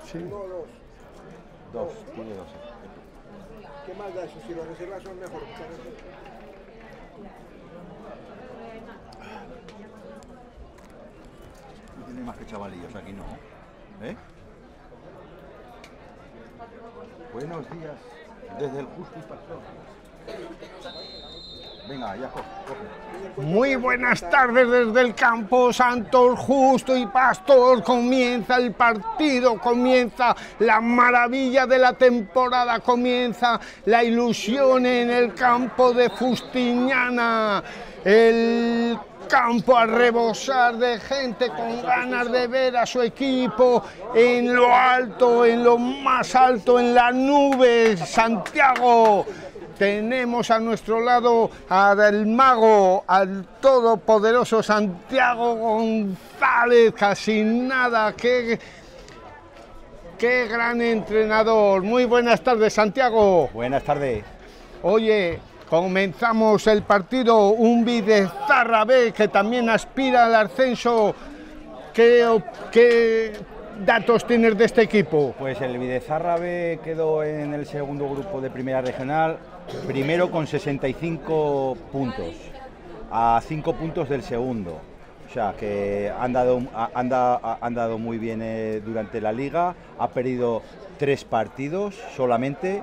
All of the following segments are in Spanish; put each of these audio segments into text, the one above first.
Sí. Uno o dos. Dos, tiene dos. ¿Qué más da eso? Si los reservas son mejor. No tiene más que chavalillos aquí, ¿no? ¿Eh? Buenos días, desde el Justo y Pastor. Venga, ya coge. Muy buenas tardes desde el Campo Santo, Justo y Pastor. Comienza el partido, comienza la maravilla de la temporada, comienza la ilusión en el campo de Fustiñana. El campo a rebosar de gente con ganas de ver a su equipo en lo alto, en lo más alto, en la nube. Santiago. Tenemos a nuestro lado al mago, al todopoderoso Santiago González, casi nada, qué gran entrenador. Muy buenas tardes, Santiago. Buenas tardes. Oye, comenzamos el partido, un Bidezarra B que también aspira al ascenso. ¿Qué datos tienes de este equipo? Pues el Bidezarra B quedó en el segundo grupo de primera regional, primero con 65 puntos, a 5 puntos del segundo. O sea que han dado muy bien durante la liga, ha perdido 3 partidos solamente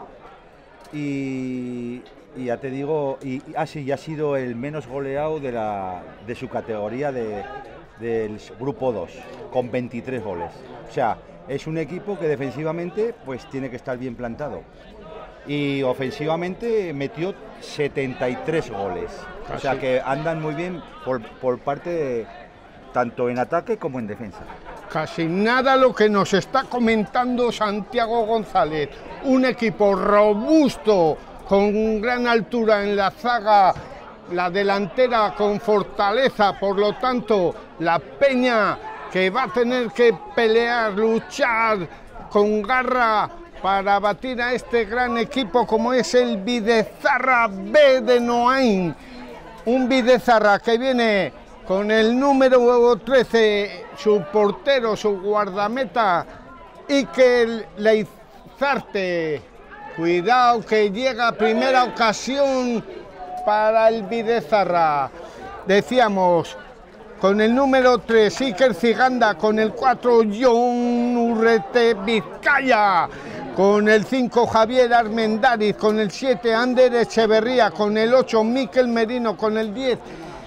y ya te digo, ha sido el menos goleado de su categoría del grupo 2, con 23 goles. O sea, es un equipo que defensivamente pues tiene que estar bien plantado. Y ofensivamente metió 73 goles. O sea que andan muy bien por parte tanto en ataque como en defensa. Casi nada lo que nos está comentando Santiago González. Un equipo robusto, con gran altura en la zaga, la delantera con fortaleza, por lo tanto, la Peña que va a tener que pelear, luchar con garra para batir a este gran equipo como es el Bidezarra B de Noain. Un Bidezarra que viene con el número 13, su portero, su guardameta, Iker Leizarte. Cuidado que llega primera ocasión para el Bidezarra. Decíamos, con el número 3, Iker Ziganda, con el 4, John Urrete Vizcaya, con el 5, Javier Armendáriz, con el 7, Ander Echeverría, con el 8, Miquel Merino, con el 10,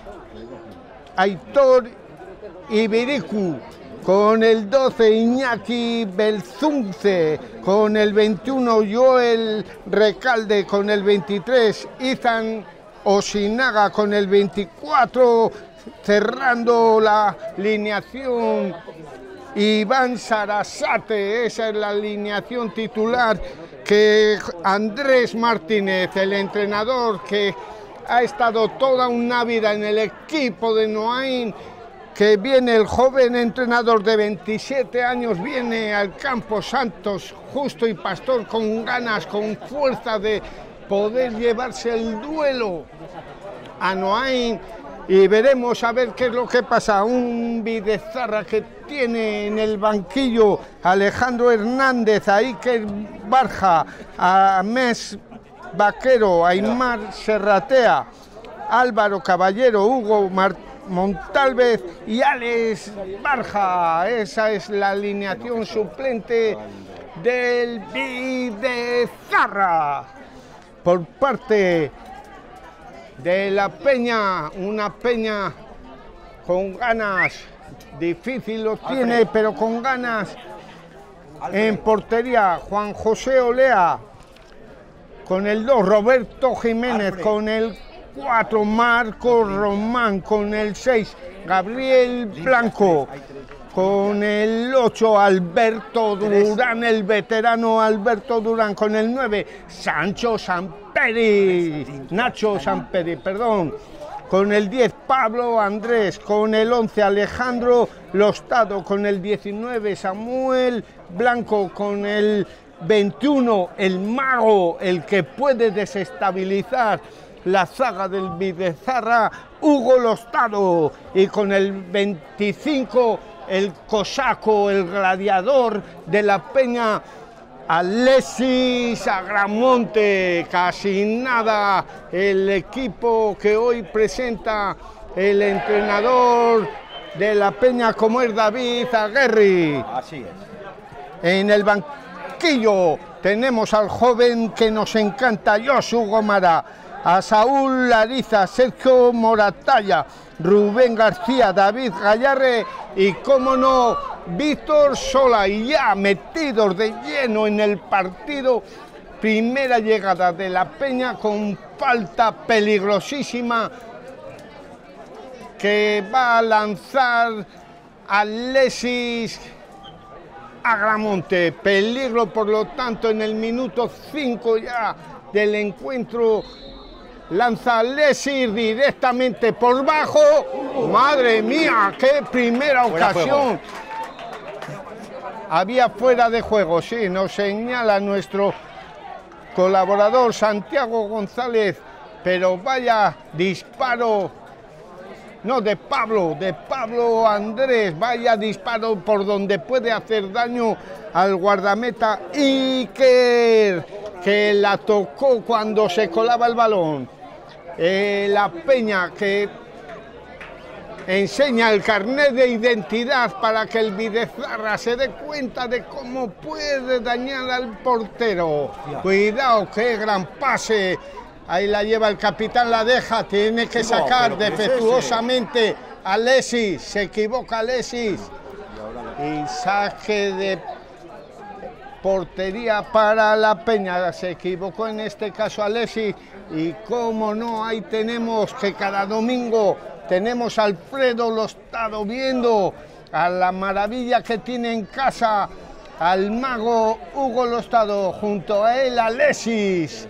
Aitor Ibiricu, con el 12, Iñaki Belzunce, con el 21, Joel Recalde, con el 23, Izan Osinaga, con el 24, cerrando la alineación, Iván Sarasate. Esa es la alineación titular, que Andrés Martínez, el entrenador que ha estado toda una vida en el equipo de Noain, que viene el joven entrenador de 27 años, viene al Campo Santos, Justo y Pastor, con ganas, con fuerza de poder llevarse el duelo a Noain, y veremos a ver qué es lo que pasa. Un Bidezarra que tiene en el banquillo a Alejandro Hernández, a Iker Barja, a Mes Vaquero, a Aymar Serratea, Álvaro Caballero, Hugo Montalvez y Alex Barja. Esa es la alineación suplente del Bidezarra. Por parte de la Peña, una Peña con ganas, difícil lo tiene, pero con ganas. En portería, Juan José Olea, con el 2, Roberto Jiménez, con el 4, Marco Román, con el 6, Gabriel Blanco, con el 8, Alberto Durán, el veterano Alberto Durán, con el 9, Nacho Samperi, perdón, con el 10, Pablo Andrés, con el 11, Alejandro Lostado, con el 19, Samuel Blanco, con el 21, el mago, el que puede desestabilizar la zaga del Bidezarra, Hugo Lostado, y con el 25, el cosaco, el gladiador de la Peña, Alexis Agramonte. Casi nada el equipo que hoy presenta el entrenador de la Peña, como es David Aguerri. Así es. En el banquillo tenemos al joven que nos encanta, Josu Gomara, a Saúl Lariza, Sergio Moratalla, Rubén García, David Gallarre y, cómo no, Víctor Sola. Y ya metidos de lleno en el partido, primera llegada de la Peña con falta peligrosísima que va a lanzar Alexis Agramonte. Peligro, por lo tanto, en el minuto 5 ya del encuentro. Lanza Alexis directamente por bajo. ¡Madre mía! ¡Qué primera ocasión! Había fuera de juego, sí, nos señala nuestro colaborador Santiago González, pero vaya disparo, no, de Pablo Andrés, vaya disparo por donde puede hacer daño al guardameta Iker, que la tocó cuando se colaba el balón. La Peña, que enseña el carnet de identidad para que el Videzarra se dé cuenta de cómo puede dañar al portero. Cuidado, qué gran pase. Ahí la lleva el capitán, la deja, tiene que sacar defectuosamente Alexis. Se equivoca Alexis. Y saque de portería para la Peña. Se equivocó en este caso Alexis. Y cómo no, ahí tenemos que cada domingo tenemos a Alfredo Lostado viendo a la maravilla que tiene en casa al mago Hugo Lostado, junto a él Alexis.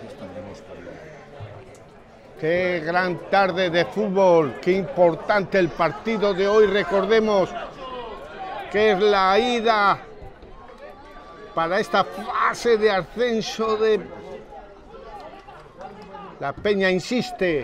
Qué gran tarde de fútbol, qué importante el partido de hoy. Recordemos que es la ida para esta fase de ascenso de la Peña. Insiste.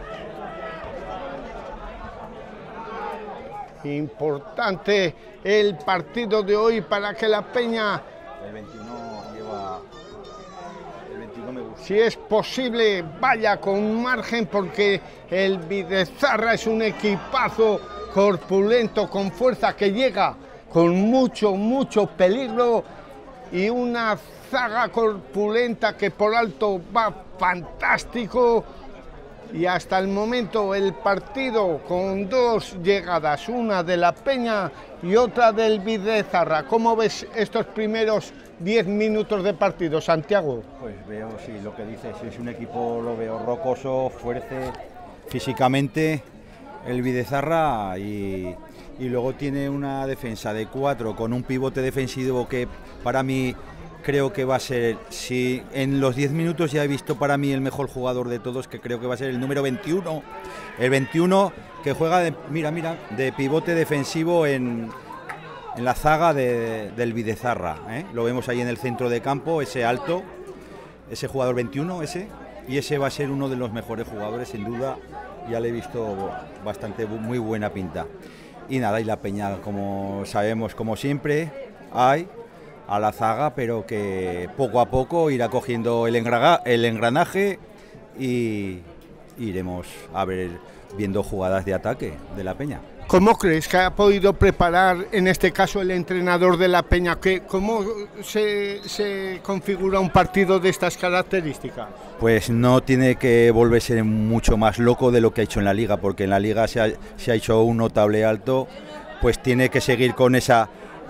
Importante el partido de hoy para que la Peña, El 21 lleva... El 21 me gusta. si es posible, vaya con margen, porque el Videzarra es un equipazo corpulento, con fuerza, que llega con mucho peligro, y una zaga corpulenta que por alto va fantástico. Y hasta el momento el partido con dos llegadas, una de la Peña y otra del Videzarra. ¿Cómo ves estos primeros 10 minutos de partido, Santiago? Pues veo, sí, lo que dices, es un equipo, lo veo rocoso, fuerte físicamente, el Videzarra, y luego tiene una defensa de 4 con un pivote defensivo que para mí creo que va a ser, si en los 10 minutos ya he visto para mí el mejor jugador de todos, que creo que va a ser el número 21, el 21 que juega de, de pivote defensivo en la zaga del Videzarra, ¿eh? Lo vemos ahí en el centro de campo, ese alto, ese jugador 21, y ese va a ser uno de los mejores jugadores, sin duda. Ya le he visto bastante, muy buena pinta. Y nada, y la Peña, como sabemos, como siempre, hay a la zaga, pero que poco a poco irá cogiendo el engranaje y iremos a ver, viendo jugadas de ataque de la Peña. ¿Cómo crees que ha podido preparar, en este caso, el entrenador de la Peña? ¿Cómo se configura un partido de estas características? Pues no tiene que volverse mucho más loco de lo que ha hecho en la Liga, porque en la Liga se ha hecho un notable alto, pues tiene que seguir con esa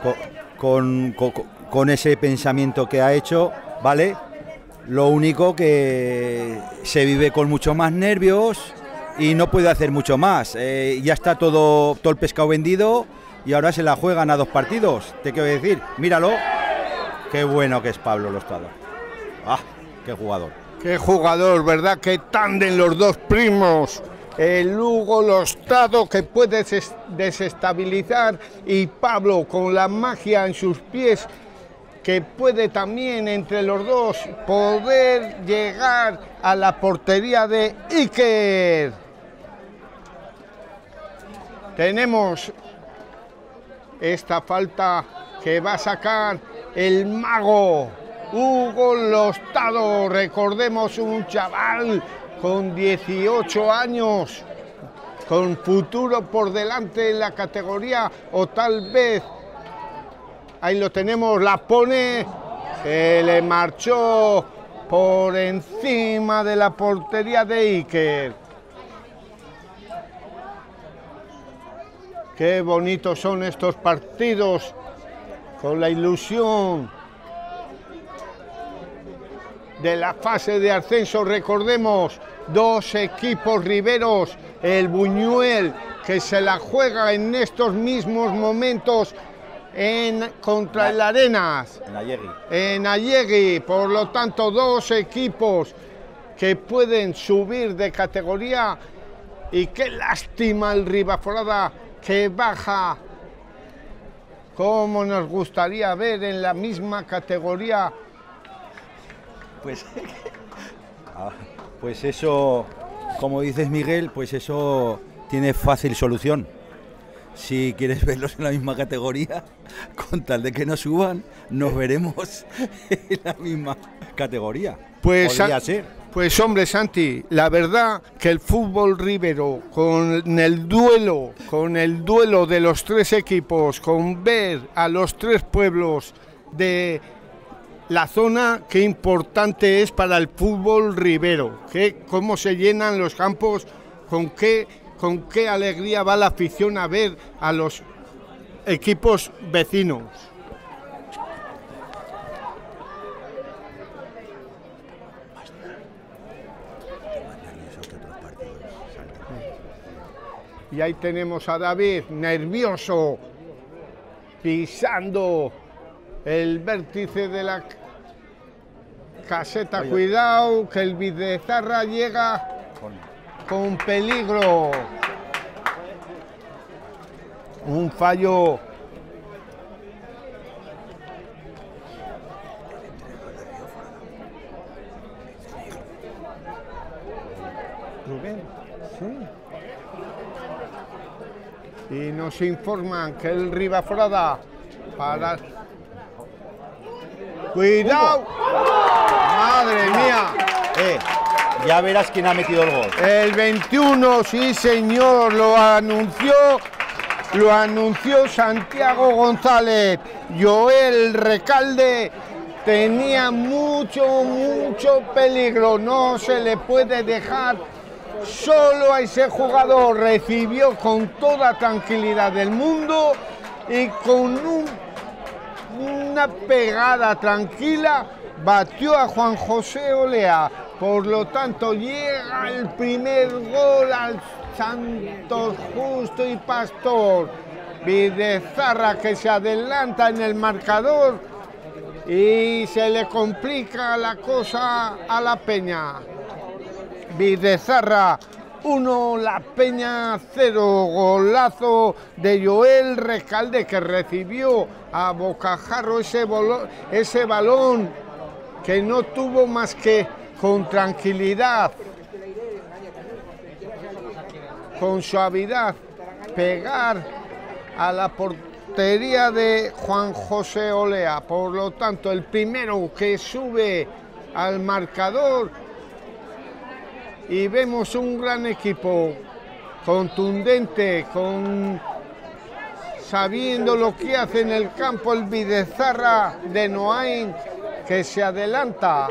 con ese pensamiento que ha hecho, ¿vale? Lo único que se vive con mucho más nervios y no puede hacer mucho más. Ya está todo el pescado vendido y ahora se la juegan a 2 partidos. Te quiero decir, míralo, qué bueno que es Pablo Lostado. ¡Ah, qué jugador! ¡Qué jugador!, ¿verdad? ¡Qué tándem los dos primos! El Hugo Lostado, que puede desestabilizar, y Pablo con la magia en sus pies, que puede también entre los dos poder llegar a la portería de Iker. Tenemos esta falta que va a sacar el mago Hugo Lostado. Recordemos, un chaval con 18 años, con futuro por delante en la categoría, o tal vez, ahí lo tenemos, la pone, se le marchó por encima de la portería de Iker. Qué bonitos son estos partidos, con la ilusión de la fase de ascenso. Recordemos, dos equipos riberos, el Buñuel, que se la juega en estos mismos momentos contra el Arenas, en Allegui. Por lo tanto, dos equipos que pueden subir de categoría, y qué lástima el Ribaforada, que baja. Como nos gustaría ver en la misma categoría. Pues eso, como dices, Miguel, pues eso tiene fácil solución. Si quieres verlos en la misma categoría, con tal de que no suban, nos veremos en la misma categoría. Pues, podría ser. Pues hombre, Santi, la verdad que el fútbol ribero, con el duelo de los tres equipos, con ver a los tres pueblos de la zona, qué importante es para el fútbol ribero, cómo se llenan los campos, con qué alegría va la afición a ver a los equipos vecinos. Y ahí tenemos a David, nervioso, pisando el vértice de la caseta. Cuidado, que el Bidezarra llega con peligro. Un fallo. Rubén, sí. Y nos informan que el Ribaforada para... ¡Cuidado! ¡Madre mía! Ya verás quién ha metido el gol. El 21, sí señor, lo anunció Santiago González. Joel Recalde tenía mucho peligro, no se le puede dejar solo a ese jugador. Recibió con toda tranquilidad del mundo y con una pegada tranquila batió a Juan José Olea. Por lo tanto, llega el primer gol al Santos Justo y Pastor. Bidezarra, que se adelanta en el marcador y se le complica la cosa a la Peña. Bidezarra 1, La Peña 0. Golazo de Joel Recalde, que recibió a bocajarro ese balón, que no tuvo más que con tranquilidad, con suavidad, pegar a la portería de Juan José Olea. Por lo tanto, el primero que sube al marcador. Y vemos un gran equipo, contundente, sabiendo lo que hace en el campo el Bidezarra de Noain, que se adelanta.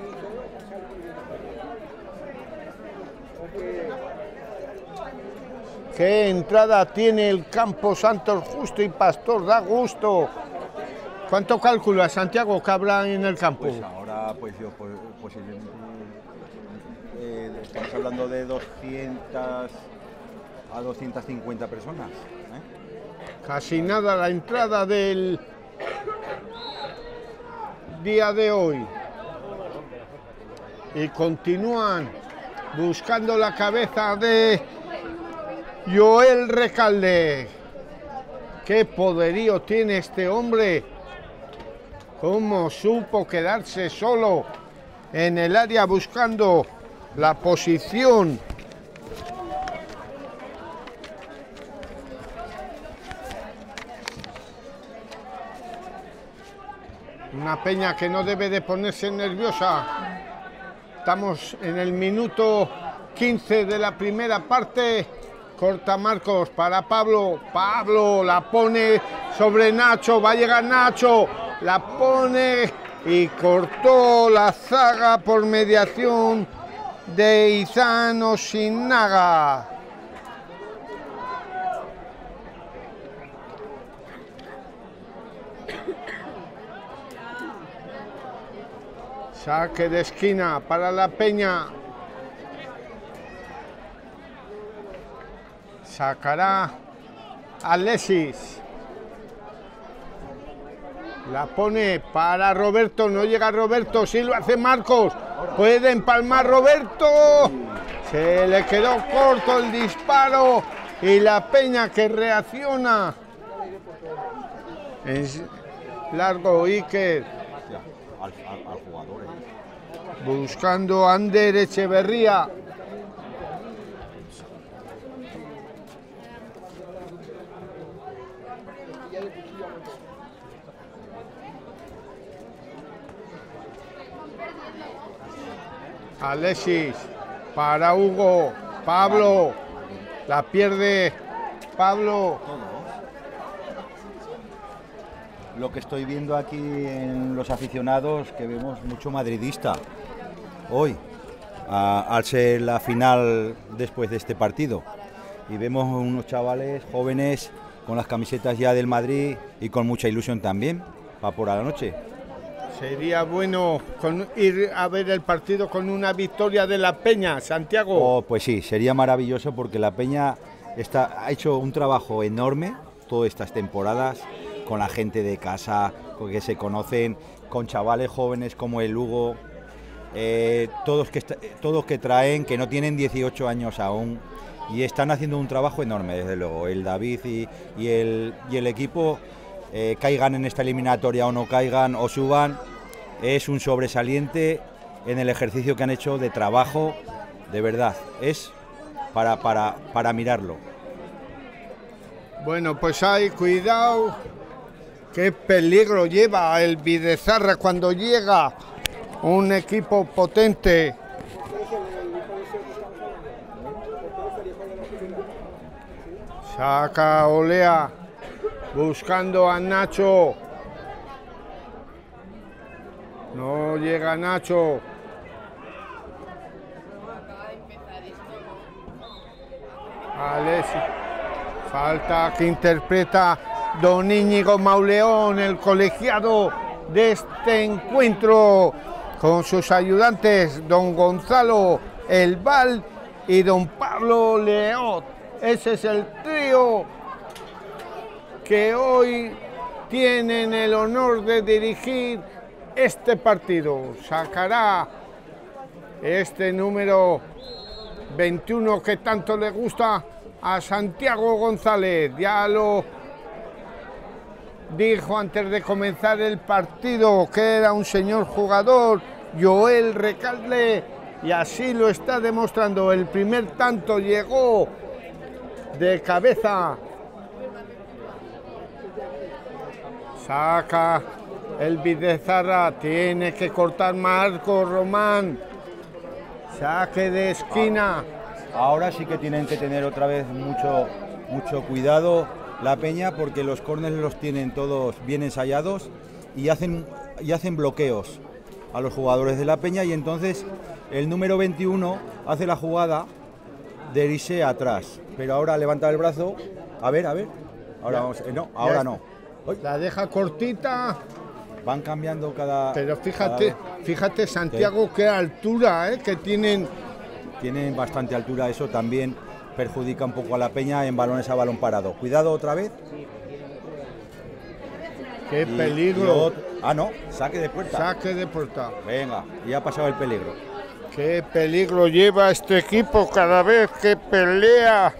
Qué entrada tiene el campo Santos Justo y Pastor, da gusto. ¿Cuánto calcula, Santiago, que habrá en el campo? Pues ahora, posiblemente, estamos hablando de 200 a 250 personas. Casi nada la entrada del día de hoy. Y continúan buscando la cabeza de Joel Recalde. Qué poderío tiene este hombre. Cómo supo quedarse solo en el área buscando la posición. Una Peña que no debe de ponerse nerviosa. Estamos en el minuto 15 de la primera parte. Corta Marcos para Pablo. Pablo la pone sobre Nacho. Va a llegar Nacho. La pone y cortó la zaga por mediación de Izan Oshinaga. Saque de esquina para la Peña. Sacará Alexis. La pone para Roberto. No llega Roberto. Sí lo hace Marcos. Puede empalmar Roberto. Se le quedó corto el disparo. Y la Peña que reacciona. Es largo Iker. Al jugador. Buscando a Ander Echeverría. Alexis para Hugo. Pablo. La pierde Pablo. Lo que estoy viendo aquí en los aficionados, que vemos mucho madridista hoy, al ser la final después de este partido. Y vemos unos chavales jóvenes con las camisetas ya del Madrid y con mucha ilusión también, para por la noche. Sería bueno ir a ver el partido con una victoria de la Peña, Santiago. Oh, pues sí, sería maravilloso porque la Peña ha hecho un trabajo enorme todas estas temporadas, con la gente de casa, que se conocen, con chavales jóvenes como el Hugo, todos que traen, que no tienen 18 años aún, y están haciendo un trabajo enorme, desde luego. El David y el equipo, caigan en esta eliminatoria o no caigan o suban, es un sobresaliente en el ejercicio que han hecho de trabajo, de verdad, es para mirarlo. Bueno, pues hay cuidado. Qué peligro lleva el Bidezarra cuando llega un equipo potente. Saca Olea buscando a Nacho. No llega Nacho. Alexis. Falta que interpreta don Íñigo Mauleón, el colegiado de este encuentro, con sus ayudantes, don Gonzalo El Val y don Pablo Leot. Ese es el trío que hoy tienen el honor de dirigir este partido. Sacará este número 21 que tanto le gusta a Santiago González. Ya lo dijo antes de comenzar el partido que era un señor jugador, Joel Recalde, y así lo está demostrando. El primer tanto llegó de cabeza. Saca el Bidezarra, tiene que cortar Marco Román. Saque de esquina. Ahora sí que tienen que tener otra vez mucho cuidado la Peña, porque los córneres los tienen todos bien ensayados y hacen bloqueos a los jugadores de la Peña, y entonces el número 21 hace la jugada de irse atrás, pero ahora levanta el brazo, a ver, ahora vamos, no, ahora no. La deja cortita. Van cambiando cada... Pero fíjate Santiago, qué altura que tienen. Tienen bastante altura, eso también perjudica un poco a la Peña en balones a balón parado. Cuidado otra vez. ¡Qué peligro! No, saque de puerta. Saque de puerta. Venga, ya ha pasado el peligro. ¡Qué peligro lleva este equipo cada vez que pelea!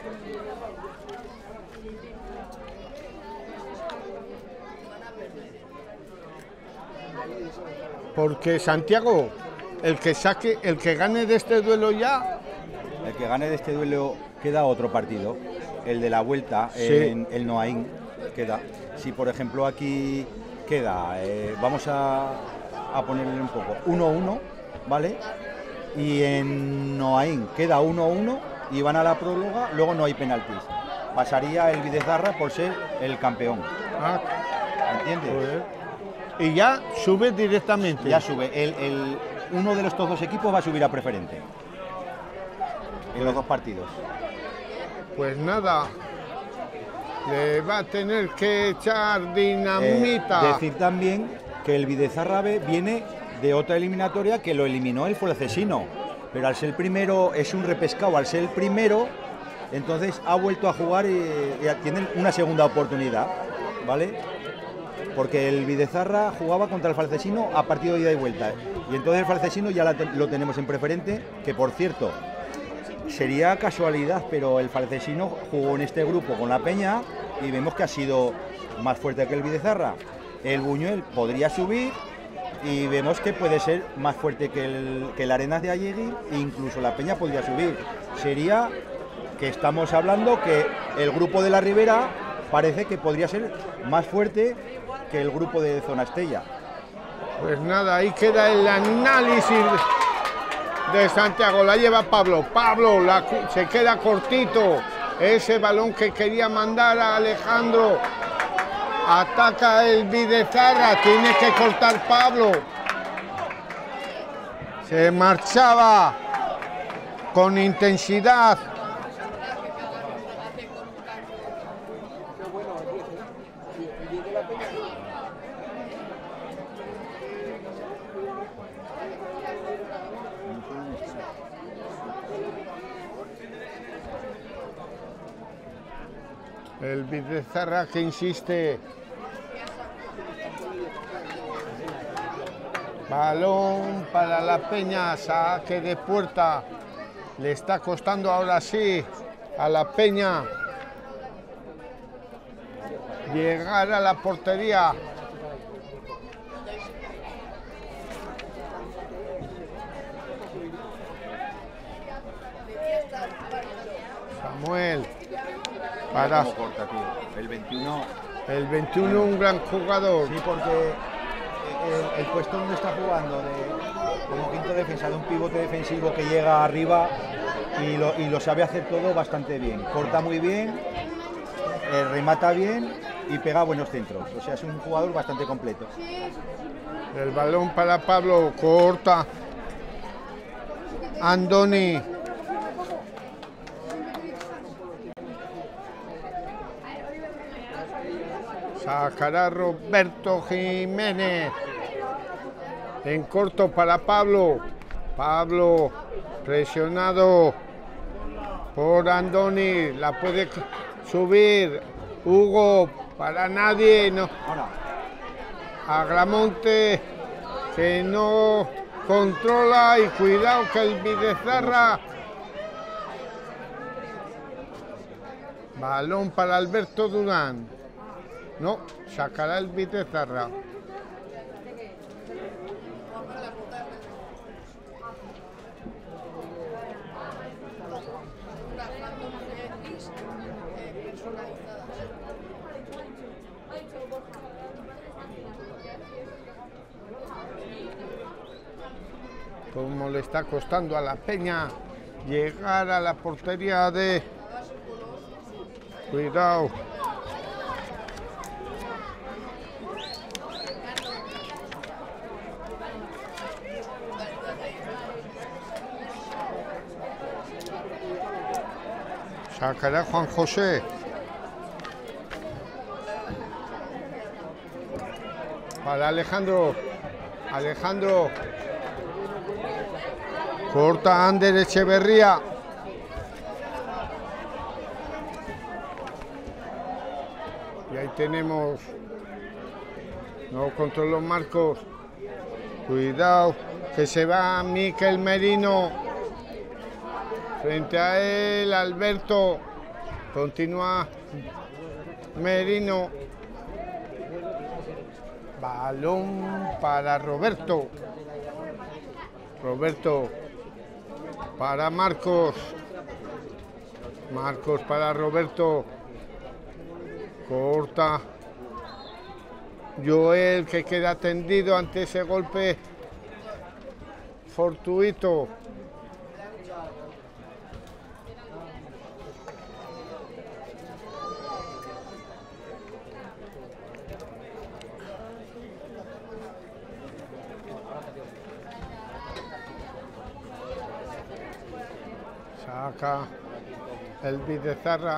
Porque Santiago, el que gane de este duelo ya... El que gane de este duelo queda otro partido, el de la vuelta, sí. En el Noaín queda. Si por ejemplo aquí queda, vamos a ponerle un poco, 1-1, ¿vale? Y en Noaín queda 1-1 y van a la prórroga, luego no hay penaltis. Pasaría el Bidezarra por ser el campeón. Ah, ¿Entiendes? joder. Y ya sube directamente. Ya sube. Uno de estos dos equipos va a subir a preferente. En los dos partidos. Pues nada, le va a tener que echar dinamita. Decir también que el Bidezarra B viene de otra eliminatoria que lo eliminó el Fuercesino. Pero al ser el primero, es un repescado, al ser el primero, entonces ha vuelto a jugar y tienen una segunda oportunidad, ¿vale? Porque el Bidezarra jugaba contra el Falcesino a partido de ida y vuelta. Y entonces el Falcesino ya lo tenemos en preferente, que por cierto, sería casualidad, pero el Falcesino jugó en este grupo con la Peña y vemos que ha sido más fuerte que el Bidezarra. El Buñuel podría subir y vemos que puede ser más fuerte que el Arenas de Allegui e incluso la Peña podría subir. Sería que estamos hablando que el grupo de la Ribera parece que podría ser más fuerte que el grupo de Zona Estella. Pues nada, ahí queda el análisis de Santiago. La lleva Pablo. Pablo se queda cortito. Ese balón que quería mandar a Alejandro. Ataca el Bidezarra. Tiene que cortar Pablo. Se marchaba con intensidad. El Bidezarra que insiste. Balón para la Peña, saque de puerta. Le está costando ahora sí a la Peña llegar a la portería. Samuel. Para Corta, tío. El 21. el 21, un gran jugador. Sí, porque el puesto donde está jugando como quinto defensa, de un pivote defensivo que llega arriba y lo sabe hacer todo bastante bien. Corta muy bien, remata bien y pega buenos centros. O sea, es un jugador bastante completo. El balón para Pablo, corta. Andoni. Sacará Roberto Jiménez. En corto para Pablo. Pablo presionado por Andoni. La puede subir. Hugo para nadie. No. Agramonte que no controla y cuidado que el Bidezarra. Balón para Alberto Durán. No, sacará el Bidezarra. Como le está costando a la Peña llegar a la portería de... Cuidado. Sacará Juan José. Para Alejandro. Alejandro. Corta Ander Echeverría. Y ahí tenemos. No controló Marcos. Cuidado. Que se va Miquel Merino. Frente a él, Alberto. Continúa Merino. Balón para Roberto. Roberto para Marcos. Marcos para Roberto. Corta. Joel, que queda tendido ante ese golpe fortuito. Saca el Bidezarra.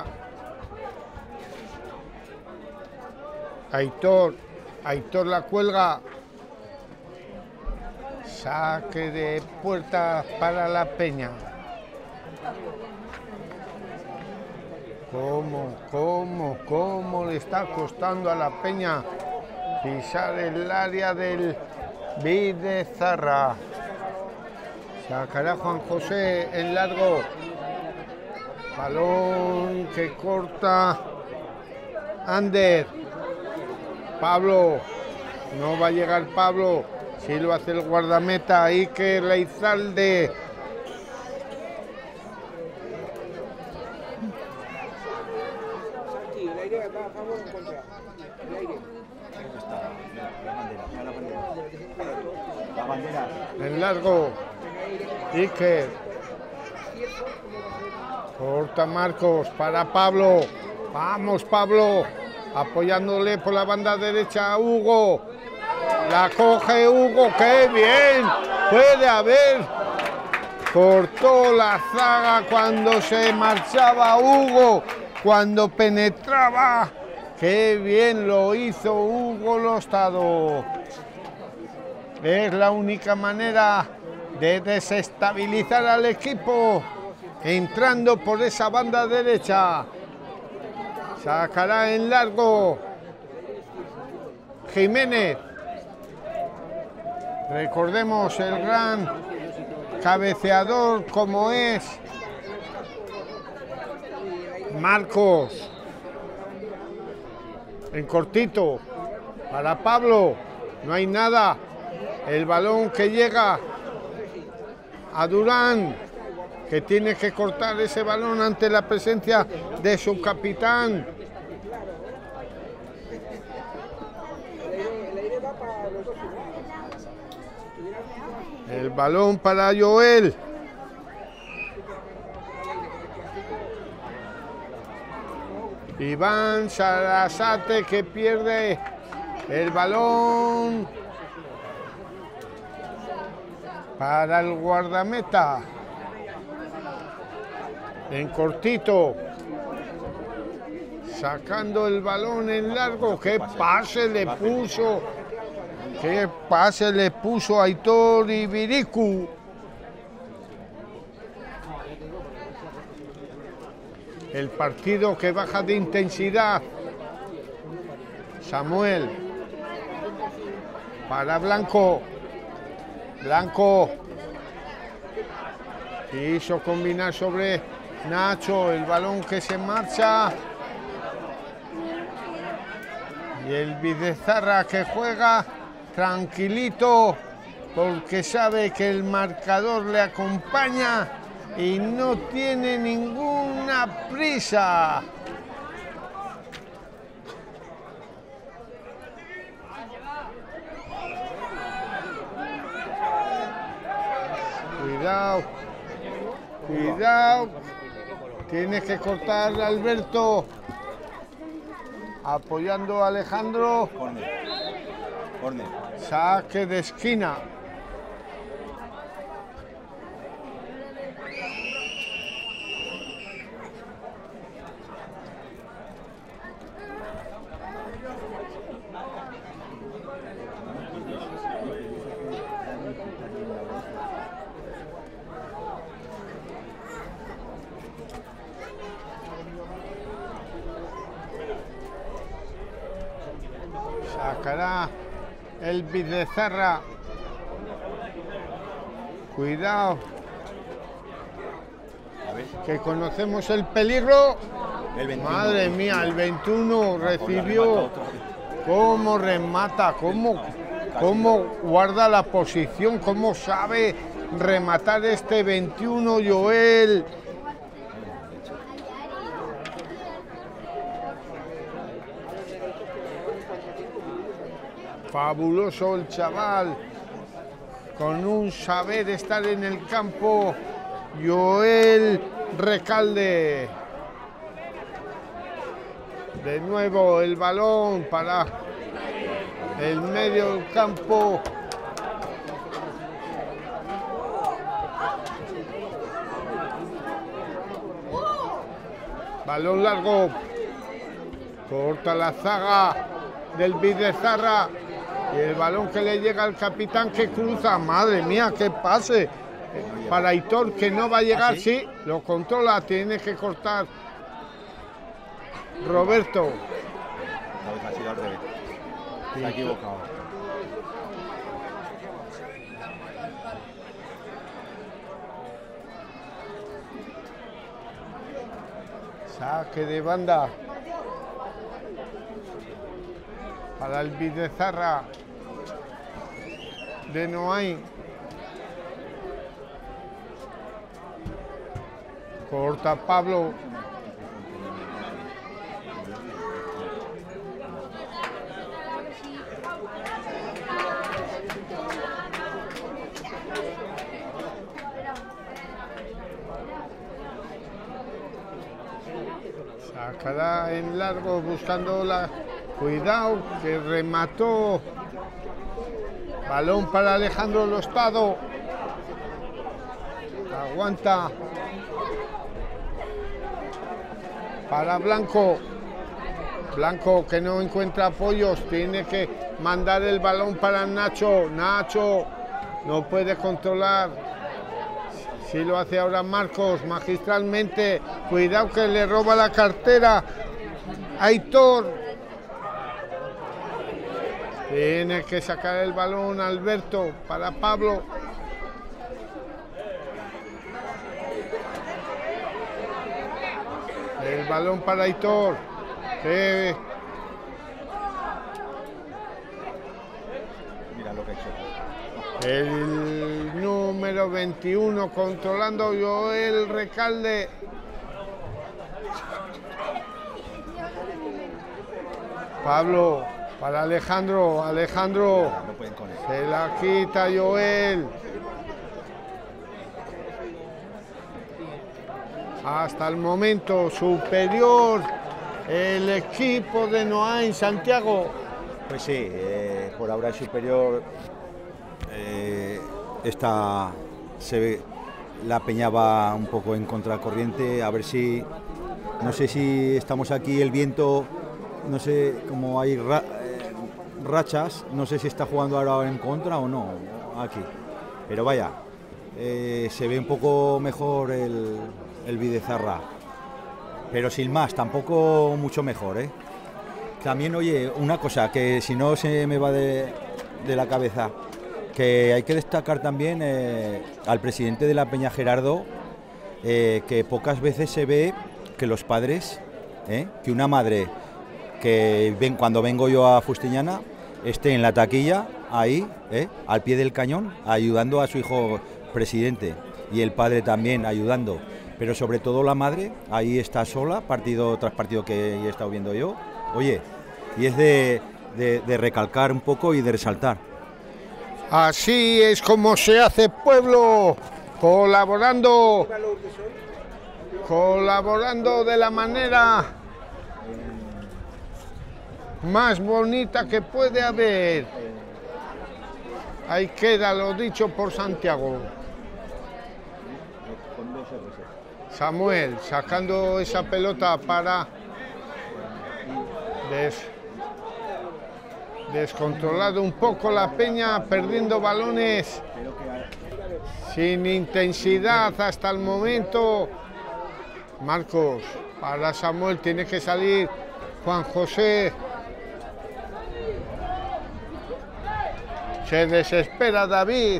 Aitor la cuelga. Saque de puerta para la Peña. ¿Cómo le está costando a la Peña pisar el área del Bidezarra? Sacará Juan José en largo. Balón que corta Ander. Pablo. No va a llegar Pablo. Si lo hace el guardameta. Iker Leizalde. Santi, el aire va a favor o en contra. El aire. La bandera. En largo. Iker. Corta Marcos para Pablo. Vamos Pablo. Apoyándole por la banda derecha a Hugo. La coge Hugo. ¡Qué bien! Puede haber. Cortó la zaga cuando se marchaba Hugo. Cuando penetraba. ¡Qué bien lo hizo Hugo Lostado! Es la única manera de desestabilizar al equipo. Entrando por esa banda derecha. Sacará en largo Jiménez. Recordemos el gran cabeceador como es Marcos. En cortito para Pablo. No hay nada. El balón que llega a Durán, que tiene que cortar ese balón ante la presencia de su capitán. El balón para Joel. Iván Sarasate, que pierde el balón para el guardameta. En cortito, sacando el balón en largo. ¡Qué pase le puso! ¡Qué pase le puso Aitor Ibiricu! El partido que baja de intensidad. Samuel. Para Blanco. Blanco. Quiso combinar sobre Nacho. El balón que se marcha. Y el Bidezarra que juega tranquilito porque sabe que el marcador le acompaña y no tiene ninguna prisa. Cuidado, cuidado. Tienes que cortar, Alberto. Apoyando a Alejandro. Corner. Saque de esquina. Sacará el Bidezarra. Cuidado. Que conocemos el peligro. El 21. Madre mía, el 21 recibió. Cómo remata, cómo guarda la posición, cómo sabe rematar este 21 Joel. Fabuloso el chaval, con un saber estar en el campo. Joel Recalde. De nuevo el balón para el medio del campo. Balón largo. Corta la zaga del Bidezarra. Y el balón que le llega al capitán que cruza. Madre mía, qué pase. Para Aitor, que no va a llegar. ¿Ah, sí? Sí, lo controla. Tiene que cortar Roberto. Ha sido al revés. Se ha equivocado. Saque de banda para el Bidezarra de Noain. Corta Pablo. Sacará en largo buscando la... Cuidado, que remató. Balón para Alejandro Lostado. Aguanta. Para Blanco. Blanco que no encuentra apoyos. Tiene que mandar el balón para Nacho. Nacho no puede controlar. Si lo hace ahora Marcos magistralmente. Cuidado que le roba la cartera. Aitor. Tiene que sacar el balón Alberto para Pablo. El balón para Aitor. Mira lo que ha hecho. El número 21 controlando Joel Recalde. Pablo para Alejandro. Alejandro se la quita Joel. Hasta el momento superior el equipo de Noain, Santiago. Pues sí, por ahora es superior. Se ve, la Peña va un poco en contracorriente, a ver si, no sé si estamos aquí, el viento, no sé, como hay rachas, no sé si está jugando ahora en contra o no, aquí, pero vaya, se ve un poco mejor el Bidezarra, pero sin más, tampoco mucho mejor, ¿eh? También, oye, una cosa que si no se me va de la cabeza, que hay que destacar también al presidente de la Peña, Gerardo, que pocas veces se ve que los padres, que una madre que cuando vengo yo a Fustiñana esté en la taquilla, ahí, al pie del cañón, ayudando a su hijo presidente, y el padre también ayudando, pero sobre todo la madre, ahí está sola, partido tras partido que he estado viendo yo, oye, y es de recalcar un poco y de resaltar. Así es como se hace pueblo, colaborando de la manera más bonita que puede haber. Ahí queda lo dicho por Santiago. Samuel sacando esa pelota para descontrolado un poco la Peña, perdiendo balones sin intensidad hasta el momento. Marcos para Samuel, tiene que salir Juan José. Se desespera David.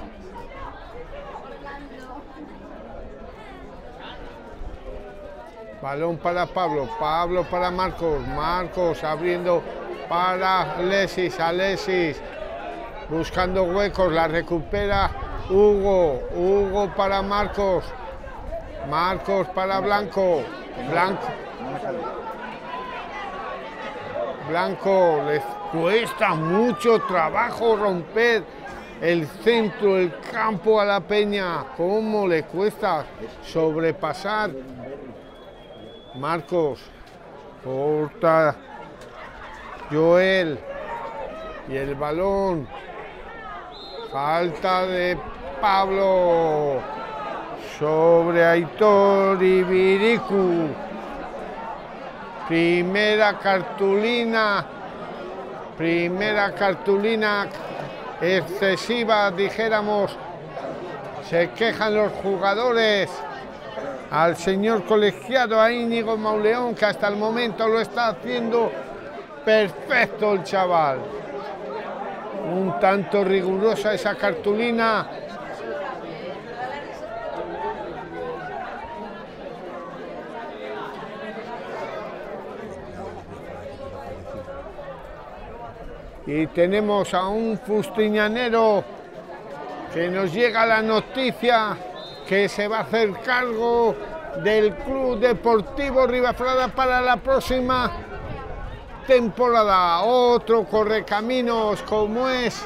Balón para Pablo, Pablo para Marcos, Marcos abriendo para Alexis, Alexis buscando huecos, la recupera Hugo, Hugo para Marcos, Marcos para Blanco, Blanco cuesta mucho trabajo romper el centro, el campo a la Peña. ¿Cómo le cuesta sobrepasar? Marcos, corta Joel y el balón. Falta de Pablo sobre Aitor Ibiricu. Primera cartulina excesiva, dijéramos. Se quejan los jugadores al señor colegiado, a Íñigo Mauleón, que hasta el momento lo está haciendo perfecto el chaval. Un tanto rigurosa esa cartulina. Y tenemos a un fustiñanero que nos llega la noticia que se va a hacer cargo del Club Deportivo Ribafrada para la próxima temporada. Otro correcaminos como es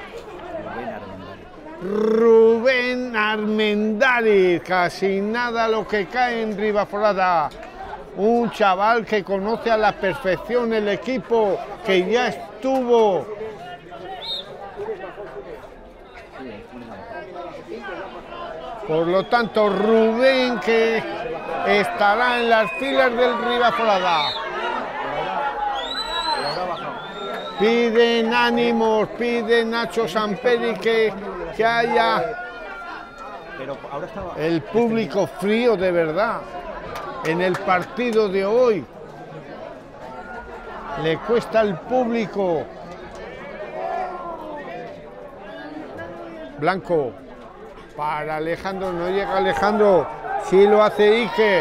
Rubén Armendáriz. Casi nada lo que cae en Ribafrada. Un chaval que conoce a la perfección el equipo, que ya estuvo por lo tanto Rubén, que estará en las filas del Ribafrada. Piden ánimos, pide Nacho Samperi que haya el público frío de verdad en el partido de hoy. Le cuesta al público. Blanco para Alejandro, no llega Alejandro, sí lo hace Iker.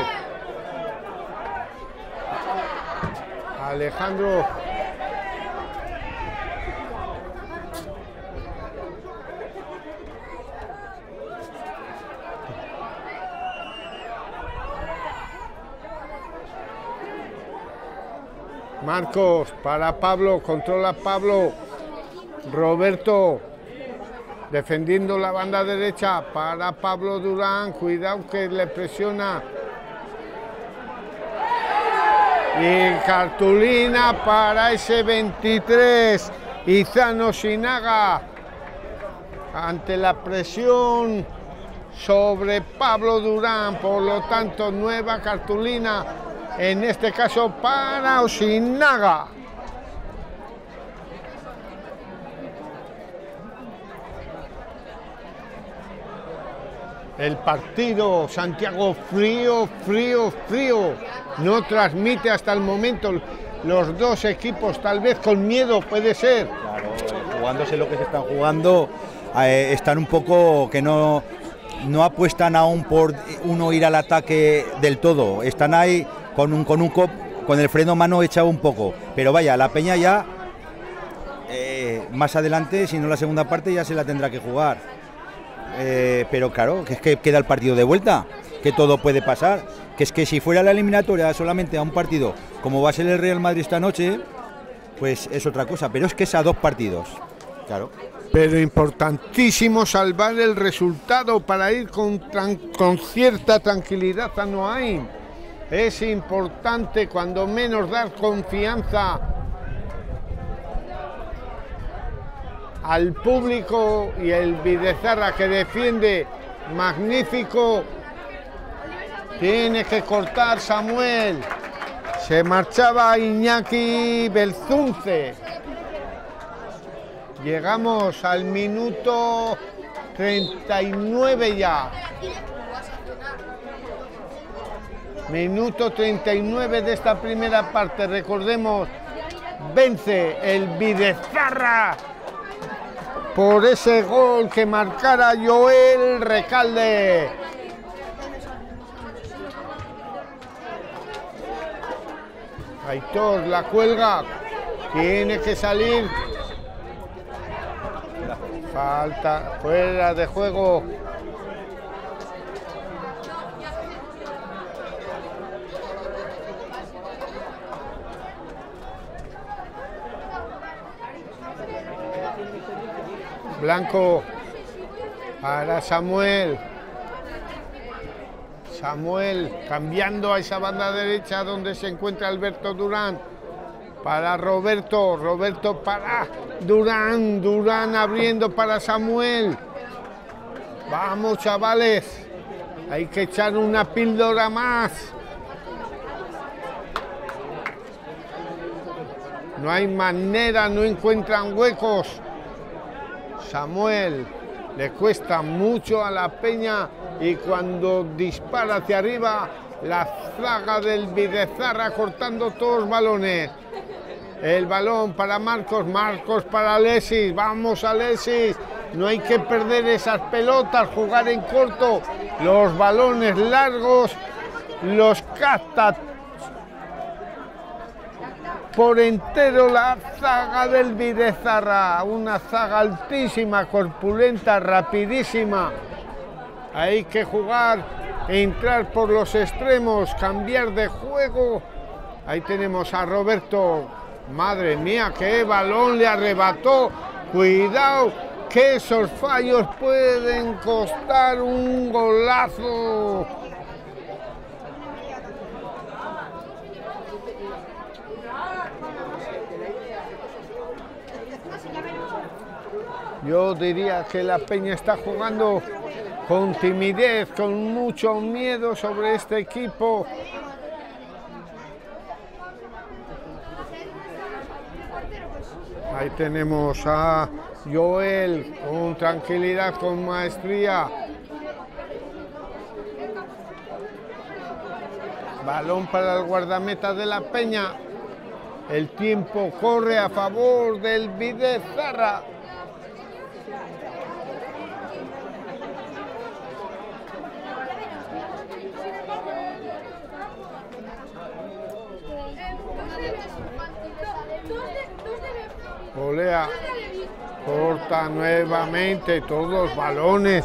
Alejandro. Marcos para Pablo, controla Pablo. Roberto defendiendo la banda derecha para Pablo Durán, cuidado que le presiona. Y cartulina para ese 23, Izano Sinaga, ante la presión sobre Pablo Durán, por lo tanto nueva cartulina, en este caso para Osinaga. El partido, Santiago, frío. No transmite hasta el momento los dos equipos, tal vez con miedo, puede ser. Claro, jugándose lo que se están jugando, están un poco que no apuestan aún por uno ir al ataque del todo. Están ahí con el freno mano echado un poco. Pero vaya, la Peña ya, más adelante, si no la segunda parte, ya se la tendrá que jugar. Pero claro, que es que queda el partido de vuelta, que todo puede pasar, que es que si fuera la eliminatoria solamente a un partido, como va a ser el Real Madrid esta noche, pues es otra cosa, pero es que es a 2 partidos, claro. Pero importantísimo salvar el resultado para ir con cierta tranquilidad a Noain. Es importante cuando menos dar confianza al público, y el Bidezarra, que defiende magnífico, tiene que cortar Samuel. Se marchaba Iñaki Belzunce. Llegamos al minuto 39 ya. Minuto 39 de esta primera parte. Recordemos, vence el Bidezarra por ese gol que marcara Joel Recalde. Aitor la cuelga, tiene que salir. Falta, fuera de juego. Blanco para Samuel. Samuel cambiando a esa banda derecha donde se encuentra Alberto Durán. Para Roberto. Roberto para Durán. Durán abriendo para Samuel. Vamos, chavales. Hay que echar una píldora más. No hay manera, no encuentran huecos. Samuel le cuesta mucho a la Peña y cuando dispara hacia arriba, la zaga del Bidezarra cortando todos los balones. El balón para Marcos, Marcos para Alexis. Vamos, Alexis. No hay que perder esas pelotas, jugar en corto. Los balones largos los capta por entero la zaga del Bidezarra, una zaga altísima, corpulenta, rapidísima. Hay que jugar, entrar por los extremos, cambiar de juego. Ahí tenemos a Roberto. Madre mía, qué balón le arrebató. Cuidado, que esos fallos pueden costar un golazo. Yo diría que la Peña está jugando con timidez, con mucho miedo sobre este equipo. Ahí tenemos a Joel con tranquilidad, con maestría. Balón para el guardameta de la Peña. El tiempo corre a favor del Bidezarra. Olea, corta nuevamente, todos los balones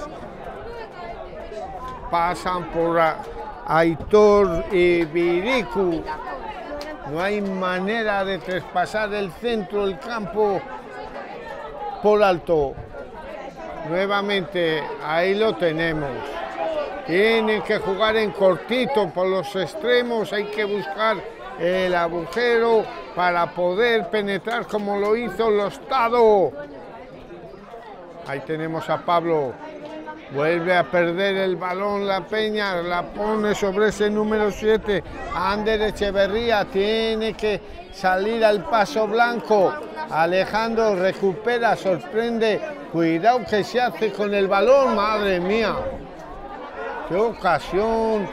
pasan por Aitor y Viricu. No hay manera de traspasar el centro del campo por alto. Nuevamente, ahí lo tenemos. Tienen que jugar en cortito por los extremos, hay que buscar el agujero para poder penetrar como lo hizo Lostado. Ahí tenemos a Pablo. Vuelve a perder el balón la Peña, la pone sobre ese número 7. Ander Echeverría tiene que salir al paso blanco. Alejandro recupera, sorprende. Cuidado que se hace con el balón, madre mía. ¡Qué ocasión!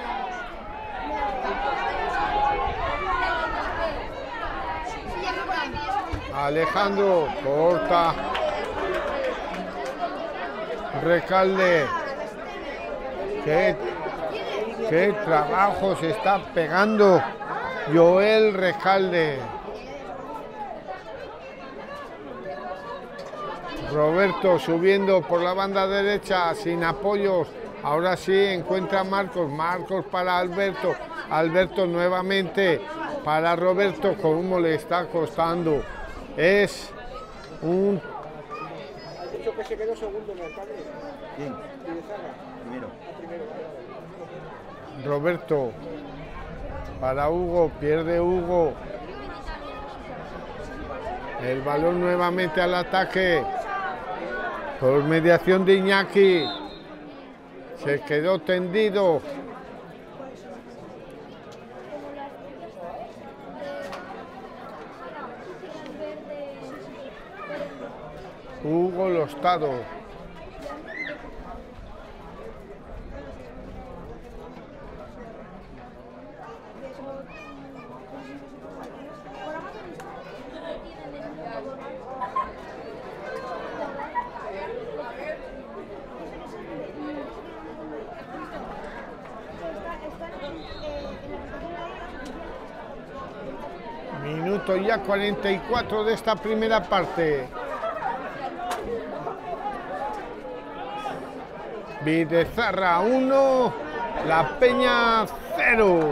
Alejandro corta. Recalde. Qué trabajo se está pegando Joel Recalde. Roberto subiendo por la banda derecha sin apoyos. Ahora sí encuentra a Marcos. Marcos para Alberto. Alberto nuevamente para Roberto. Cómo le está costando. Es un... Dicho que se quedó segundo en el alcalde. ¿Quién? Primero. Roberto para Hugo, pierde Hugo. El balón nuevamente al ataque. Por mediación de Iñaki. Se quedó tendido. Hugo Lostado. Minuto ya 44 de esta primera parte. Bidezarra 1, La Peña 0.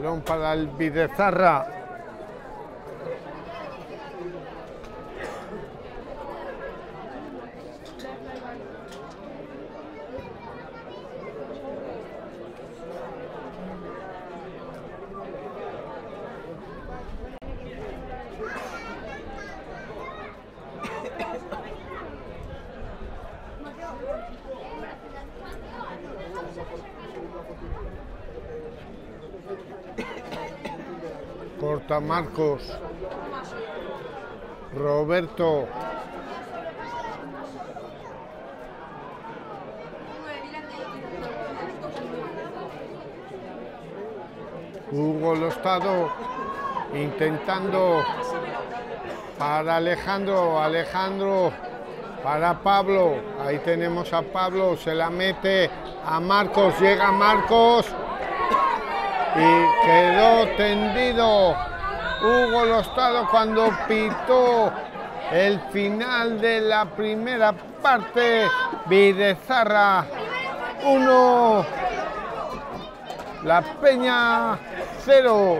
Balón para el Bidezarra. Corta Marcos. Roberto. Hugo Lostado intentando para Alejandro. Alejandro para Pablo. Ahí tenemos a Pablo. Se la mete a Marcos. Llega Marcos. Y quedó tendido Hugo Lostado cuando pitó el final de la primera parte. Bidezarra 1, La Peña 0.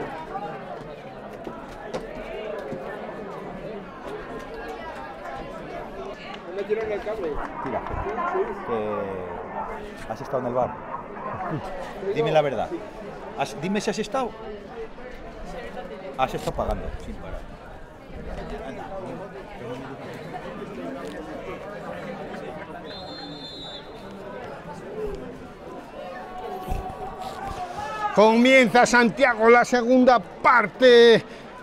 ¿Me tiraron el cable? Tira, que has estado en el bar. Dime la verdad. Dime si has estado. Has estado pagando sin parar. Comienza Santiago la segunda parte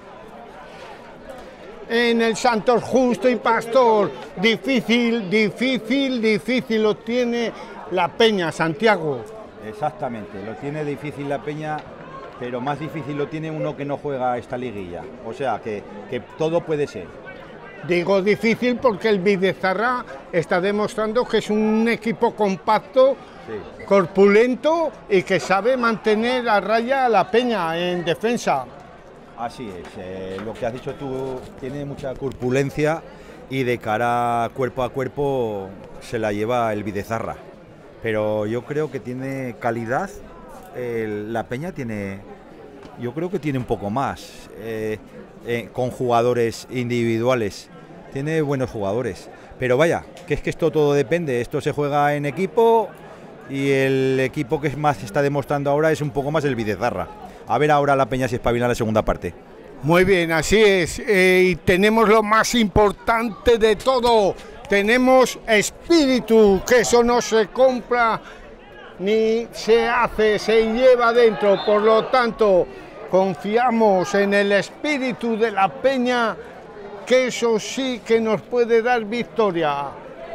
en el Santos Justo y Pastor. Difícil lo tiene La Peña, Santiago. Exactamente, lo tiene difícil La Peña, pero más difícil lo tiene uno que no juega esta liguilla. O sea, que todo puede ser. Digo difícil porque el Bidezarra está demostrando que es un equipo compacto, sí, corpulento y que sabe mantener a raya a La Peña en defensa. Así es, lo que has dicho tú, tiene mucha corpulencia y de cara cuerpo a cuerpo se la lleva el Bidezarra. Pero yo creo que tiene calidad, La Peña tiene, yo creo que tiene un poco más, con jugadores individuales, tiene buenos jugadores, pero vaya, que es que esto todo depende, esto se juega en equipo y el equipo que más está demostrando ahora es un poco más el Bidezarra. A ver ahora La Peña si espabila la segunda parte. Muy bien, así es, y tenemos lo más importante de todo. Tenemos espíritu, que eso no se compra ni se hace, se lleva dentro. Por lo tanto, confiamos en el espíritu de La Peña, que eso sí que nos puede dar victoria.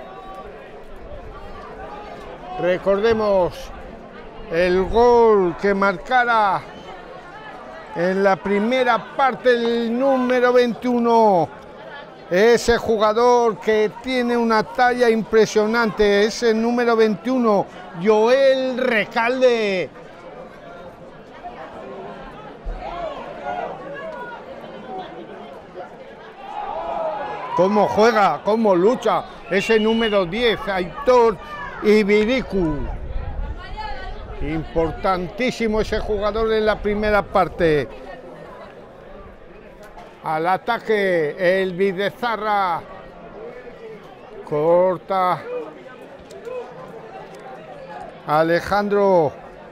Recordemos el gol que marcara en la primera parte el número 21. Ese jugador que tiene una talla impresionante, ese número 21, Joel Recalde. Cómo juega, cómo lucha, ese número 10, Aitor Ibiricu. Importantísimo ese jugador en la primera parte. Al ataque, el Bidezarra corta Alejandro.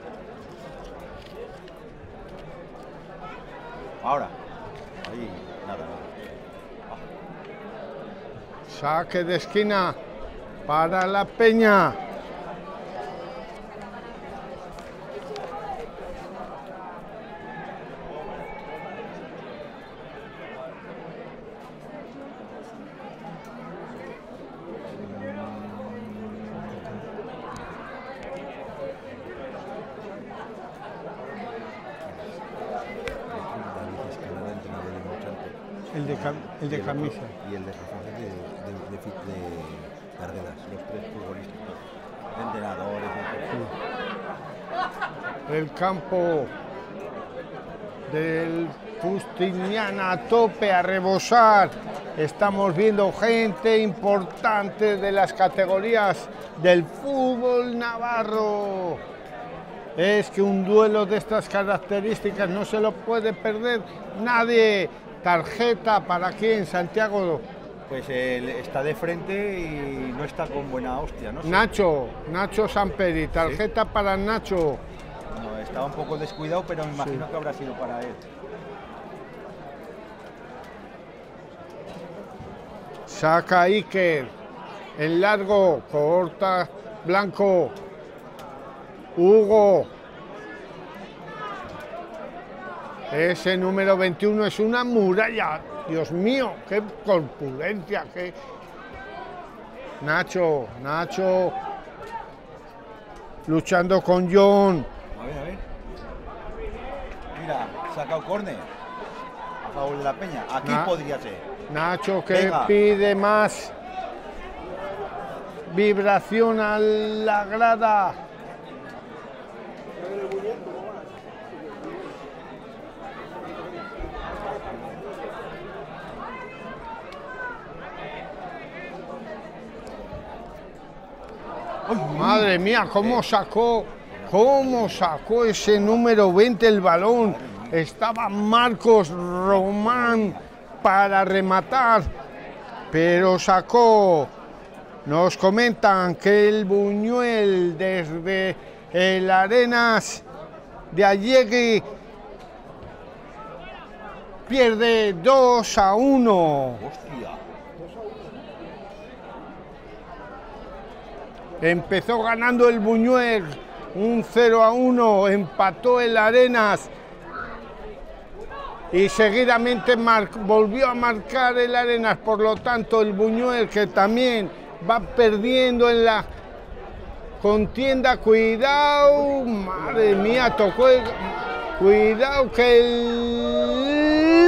Ahora, ahí, nada. Saque de esquina para La Peña. El de camisa. Y el de Cardenas, los tres futbolistas, entrenadores. Sí. El campo del Justiniana a tope, a rebosar. Estamos viendo gente importante de las categorías del fútbol navarro. Es que un duelo de estas características no se lo puede perder nadie. Tarjeta para quién, Santiago. Pues él está de frente y no está con buena hostia, ¿no? Nacho Samperi, tarjeta ¿sí? Para Nacho. No, estaba un poco descuidado, pero me imagino que habrá sido para él. Saca Iker, en largo, corta Blanco, Hugo. Ese número 21 es una muralla. Dios mío, qué corpulencia, qué... Nacho, luchando con John. A ver. Mira, saca un córner a favor de la Peña. Aquí podría ser. Nacho que pide más vibración a la grada. Madre mía, cómo sacó ese número 20 el balón. Estaba Marcos Román para rematar, pero sacó. Nos comentan que el Buñuel desde el Arenas de Allegui pierde 2-1. Empezó ganando el Buñuel, un 0-1, empató el Arenas y seguidamente volvió a marcar el Arenas, por lo tanto el Buñuel, que también va perdiendo en la contienda. Cuidado, madre mía, tocó el... Cuidado que el...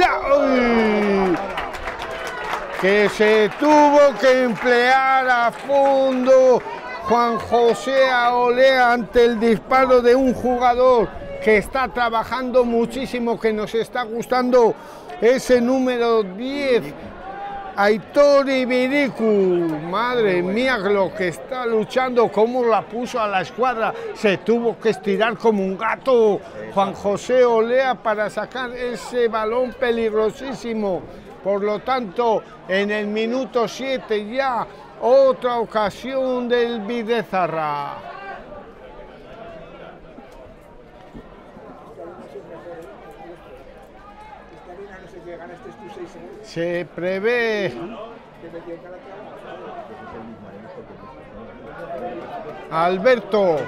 que se tuvo que emplear a fondo Juan José Olea ante el disparo de un jugador que está trabajando muchísimo, que nos está gustando, ese número 10, Aitor Ibiricu. Madre mía, lo que está luchando, cómo la puso a la escuadra, se tuvo que estirar como un gato Juan José Olea para sacar ese balón peligrosísimo. Por lo tanto, en el minuto 7 ya, otra ocasión del Bidezarra. Se prevé Alberto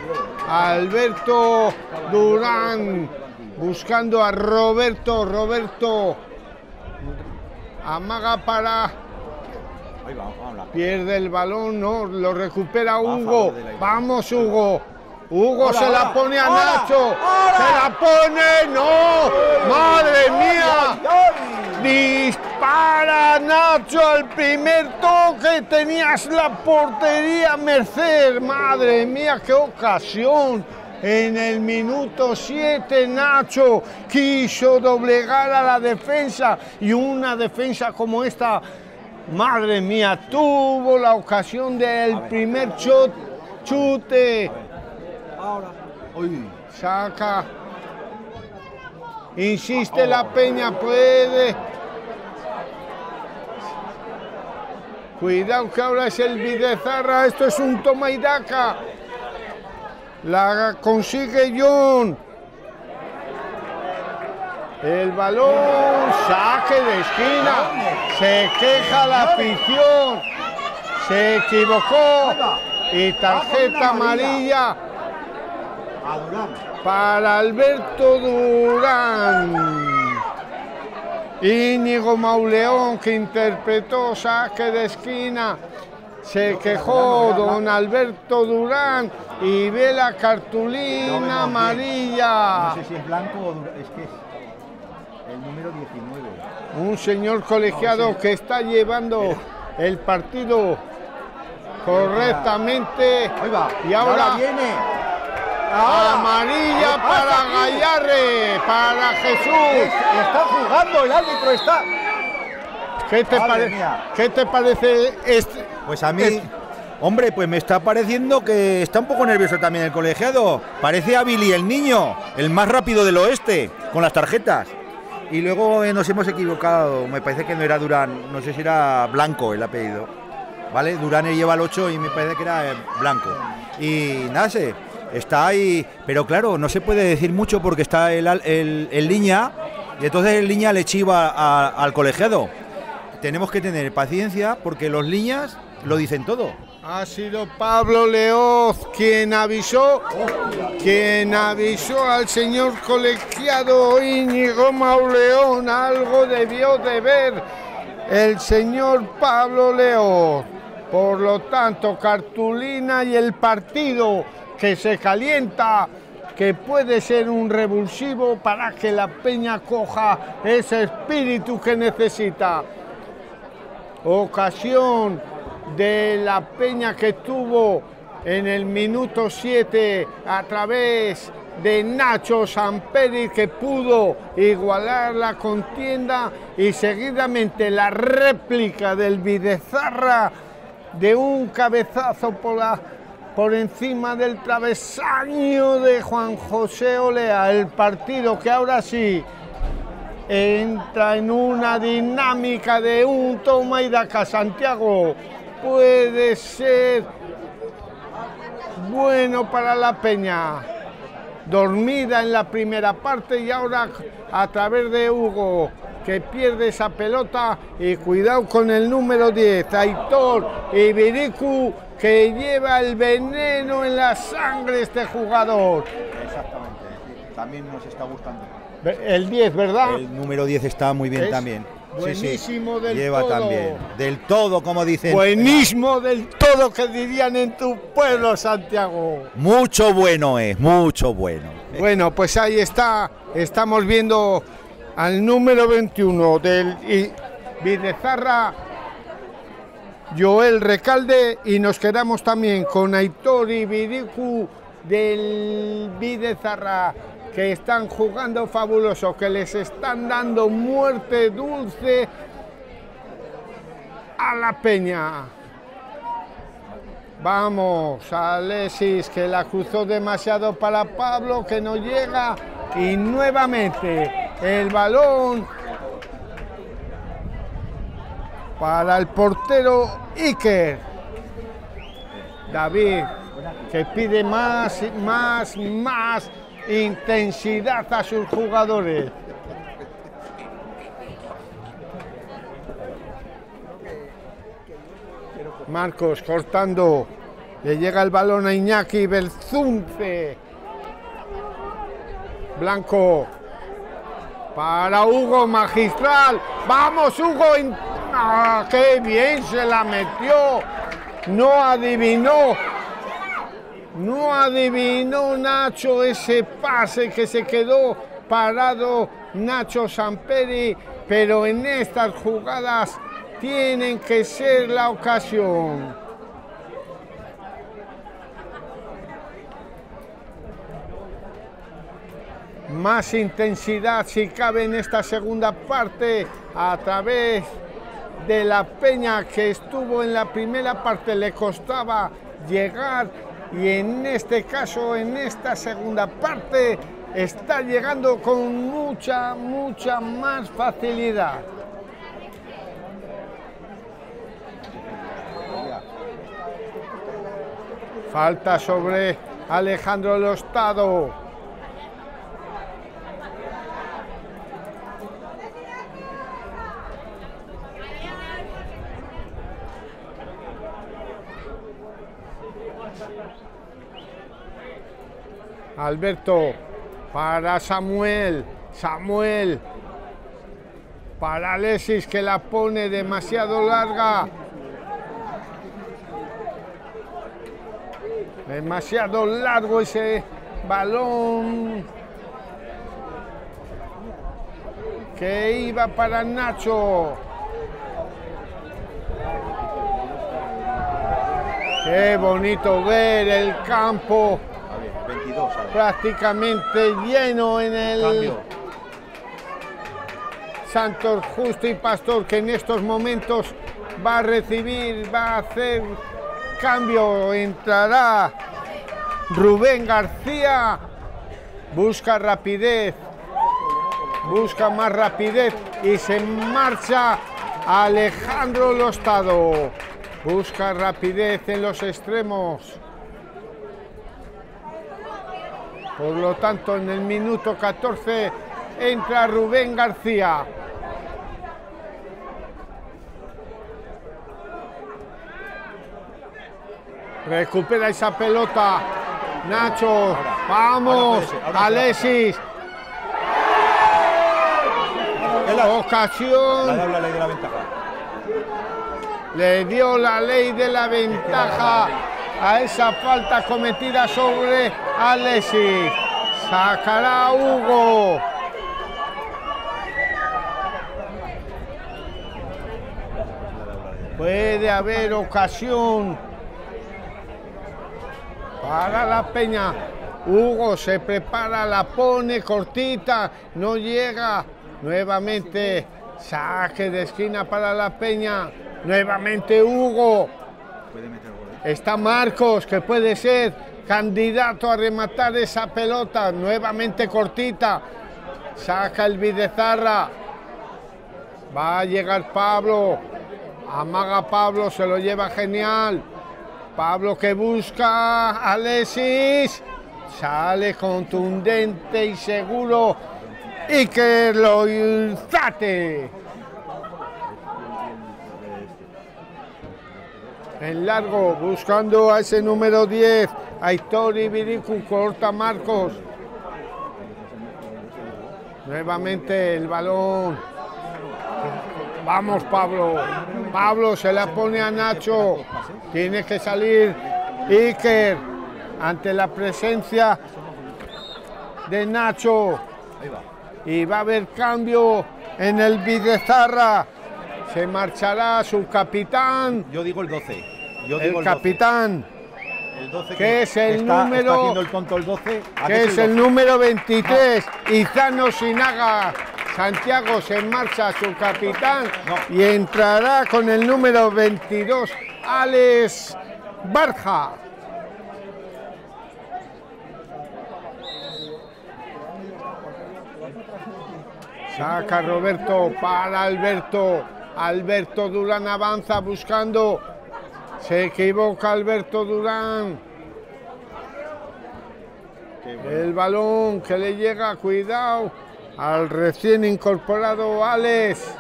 Durán buscando a Roberto amaga para... Pierde el balón, no, lo recupera Hugo. Vamos, Hugo. Hugo se la pone a Nacho. Se la pone, no. Madre mía. Dispara Nacho al primer toque. Tenías la portería a merced. Madre mía, qué ocasión. En el minuto 7 Nacho quiso doblegar a la defensa. Y una defensa como esta, madre mía, tuvo la ocasión del primer chute. Ahora. Uy. Saca. Insiste la Peña, puede. Cuidado que ahora es el Bidezarra. Esto es un toma y daca. La consigue John. El balón, saque de esquina. Se queja la afición. Se equivocó. Y tarjeta amarilla para Alberto Durán. Íñigo Mauleón, que interpretó saque de esquina. Se quejó don Alberto Durán y ve la cartulina amarilla. No sé si es blanco o es que es el número 19. Un señor colegiado que está llevando el partido correctamente. Y ahora viene. Amarilla para Gallarre, para Jesús. Está jugando el árbitro, está. ¿Qué te parece este? Pues a mí Hombre, pues me está pareciendo que está un poco nervioso también el colegiado. Parece a Billy el niño, el más rápido del oeste, con las tarjetas. Y luego nos hemos equivocado, me parece que no era Durán, no sé si era Blanco el apellido. ¿Vale? Durán lleva el 8 y me parece que era Blanco. Y nada, está ahí, pero claro, no se puede decir mucho porque está el Liña, y entonces el Liña le chiva al colegiado. Tenemos que tener paciencia porque los Liñas lo dicen todo. Ha sido Pablo Leoz quien avisó al señor colegiado Íñigo Mauleón. Algo debió de ver el señor Pablo Leoz. Por lo tanto, cartulina y el partido que se calienta, que puede ser un revulsivo para que la Peña coja ese espíritu que necesita. Ocasión de la Peña que tuvo en el minuto 7 a través de Nacho Samperi, que pudo igualar la contienda, y seguidamente la réplica del Bidezarra de un cabezazo por encima del travesaño de Juan José Olea. El partido que ahora sí entra en una dinámica de un toma y daca. Santiago, puede ser bueno para la Peña. Dormida en la primera parte y ahora a través de Hugo, que pierde esa pelota, y cuidado con el número 10, Aitor Ibiricu, que lleva el veneno en la sangre este jugador. Exactamente, también nos está gustando. El 10, ¿verdad? El número 10 está muy bien también. Buenísimo, sí, sí. Del lleva todo. También. Del todo, como dicen. Buenísimo del todo, que dirían en tu pueblo, Santiago. Mucho bueno es, mucho bueno. Bueno, pues ahí está. Estamos viendo al número 21 del Bidezarra, Joel Recalde, y nos quedamos también con Aitor Ibiricu del Bidezarra, que están jugando fabuloso, que les están dando muerte dulce a la Peña. Vamos, Alexis, que la cruzó demasiado para Pablo, que no llega, y nuevamente el balón para el portero Iker. David, que pide más intensidad a sus jugadores. Marcos cortando, le llega el balón a Iñaki Belzunce. Blanco para Hugo, magistral. Vamos, Hugo. ¡Ah, qué bien se la metió! No adivinó Nacho ese pase, que se quedó parado Nacho Samperi, pero en estas jugadas tienen que ser la ocasión. Más intensidad si cabe en esta segunda parte a través de la Peña, que estuvo en la primera parte, le costaba llegar, y en este caso, en esta segunda parte, está llegando con mucha más facilidad. Falta sobre Alejandro Lostado. Alberto para Samuel para Alexis, que la pone demasiado larga. Demasiado largo ese balón que iba para Nacho. Qué bonito ver el campo 22, prácticamente lleno en el cambio. Santos Justo y Pastor, que en estos momentos va a recibir, va a hacer cambio, entrará Rubén García, busca rapidez, busca más rapidez y se marcha Alejandro Lostado, busca rapidez en los extremos. Por lo tanto, en el minuto 14 entra Rubén García. Recupera esa pelota. Nacho, vamos, Alexis. Ocasión. La ley de la ventaja. Le dio la ley de la ventaja a esa falta cometida sobre Alexis. Sacará Hugo. Puede haber ocasión para la Peña. Hugo se prepara, la pone cortita, no llega. Nuevamente saque de esquina para la Peña. Nuevamente Hugo. Está Marcos, que puede ser candidato a rematar esa pelota. Nuevamente cortita. Saca el Videzarra. Va a llegar Pablo. Amaga Pablo, se lo lleva genial. Pablo que busca a Alexis. Sale contundente y seguro. Y que lo Ilzate. En largo, buscando a ese número 10. Aitor Ibiricu, corta Marcos. Nuevamente el balón. Vamos Pablo. Pablo se la pone a Nacho. Tiene que salir Iker ante la presencia de Nacho. Y va a haber cambio en el Videzarra. Se marchará su capitán. Yo digo el 12. El capitán. El 12 que es el número. Está haciendo el tonto el 12. Que es el número 23. Izano Sinaga. Santiago se marcha su capitán. Y entrará con el número 22. Alex Barja. Saca Roberto para Alberto. Alberto Durán avanza buscando. Se equivoca Alberto Durán. El balón que le llega, cuidado, al recién incorporado Alex.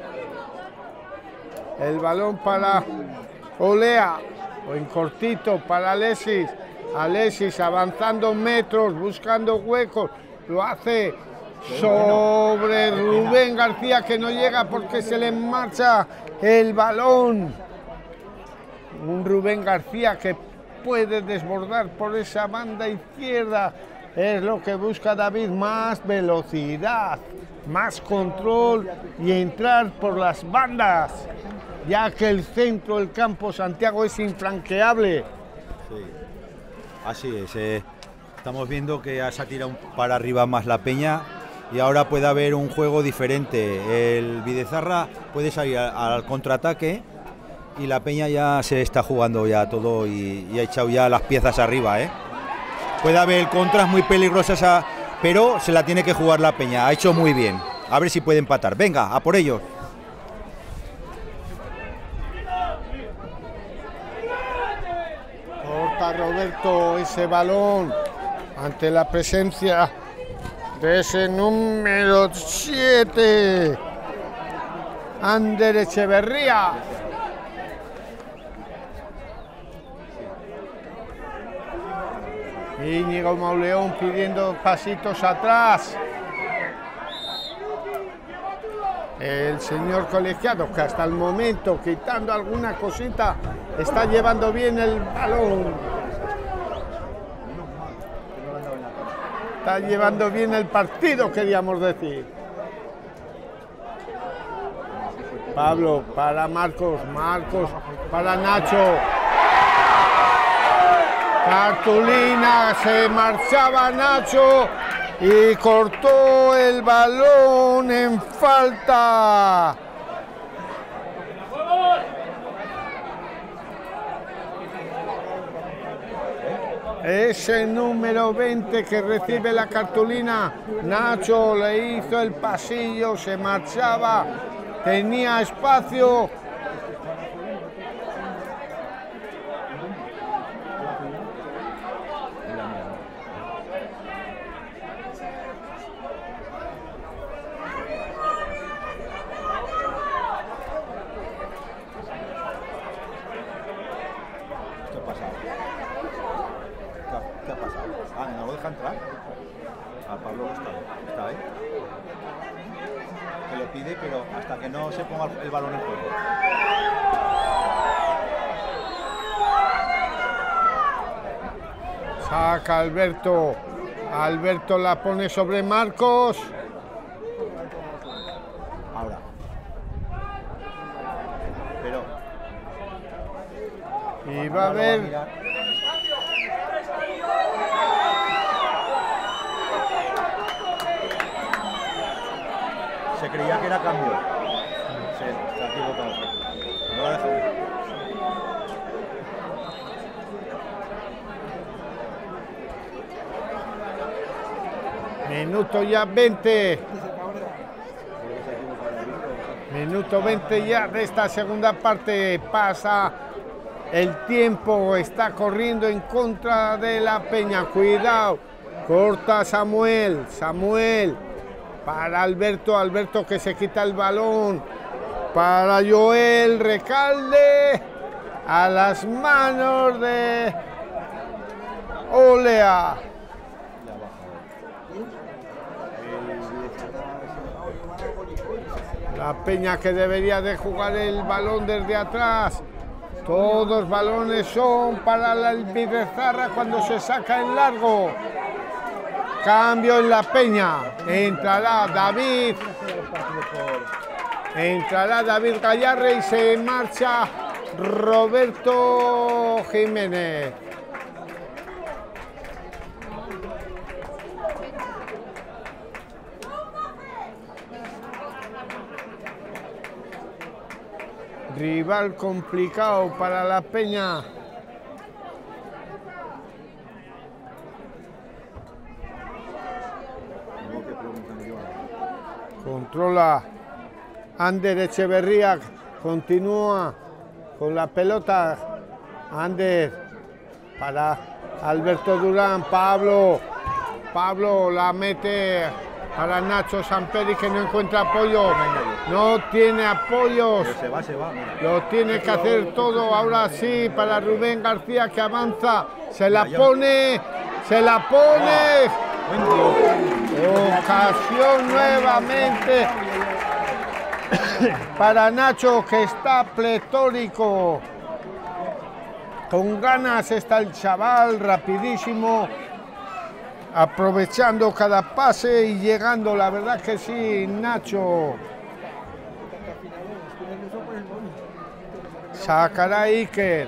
El balón para Olea. O en cortito para Alexis. Alexis avanzando metros, buscando huecos. Lo hace sobre Rubén García, que no llega porque se le marcha el balón. Un Rubén García que puede desbordar por esa banda izquierda. Es lo que busca David, más velocidad, más control y entrar por las bandas, ya que el centro del campo Santiago es infranqueable. Sí, así es. Estamos viendo que se ha tirado para arriba más la Peña. Y ahora puede haber un juego diferente. El Videzarra puede salir al contraataque y la Peña ya se está jugando ya todo y ha echado ya las piezas arriba. Puede haber contras muy peligrosas, pero se la tiene que jugar la Peña. Ha hecho muy bien. A ver si puede empatar. Venga, a por ellos. Corta Roberto ese balón ante la presencia de ese número 7, Ander Echeverría. Íñigo Mauleón pidiendo pasitos atrás. El señor colegiado, que hasta el momento, quitando alguna cosita, está llevando bien el balón. Está llevando bien el partido, queríamos decir. Pablo para Marcos, Marcos para Nacho. Cartulina, se marchaba Nacho y cortó el balón en falta. Ese número 20 que recibe la cartulina, Nacho le hizo el pasillo, se marchaba, tenía espacio. ¿Qué ha pasado? Ah, ¿no lo deja entrar? A Pablo está ahí. Que lo pide, pero hasta que no se ponga el balón en juego. Saca Alberto. Alberto la pone sobre Marcos. Ahora. Pero. Y va a haber. Se creía que era cambio. Se ha equivocado. No lo ha dejado. Minuto ya 20. Minuto 20 ya de esta segunda parte. Pasa el tiempo, está corriendo en contra de la Peña. Cuidado. Corta Samuel. Samuel. Para Alberto. Alberto que se quita el balón. Para Joel Recalde. A las manos de Olea. La Peña que debería de jugar el balón desde atrás. Todos balones son para la Albirrezarra cuando se saca en largo. Cambio en la Peña. Entrará David. Entrará David Gallarre y se marcha Roberto Jiménez. Rival complicado para la Peña. Controla Ander Echeverría, continúa con la pelota. Ander para Alberto Durán, Pablo la mete para Nacho Samperi que no encuentra apoyo, no tiene apoyos, Se va. lo tiene que hacer todo. Ahora sí para Rubén García que avanza, se la pone. Ocasión nuevamente para Nacho que está pletórico. Con ganas está el chaval, rapidísimo, aprovechando cada pase y llegando, la verdad que sí, Nacho. Sacará Iker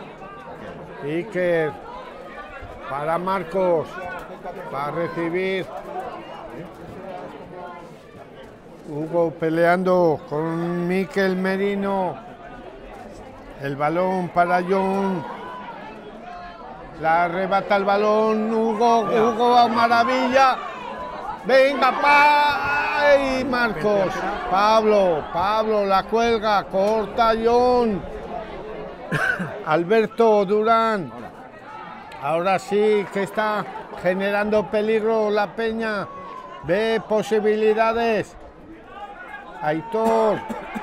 para Marcos, va a recibir. Hugo peleando con Mikel Merino. El balón para John. La arrebata el balón. Hugo a maravilla. Venga, y Marcos. Pablo la cuelga. Corta John. Alberto Durán. Ahora sí que está generando peligro la Peña. Ve posibilidades. Aitor.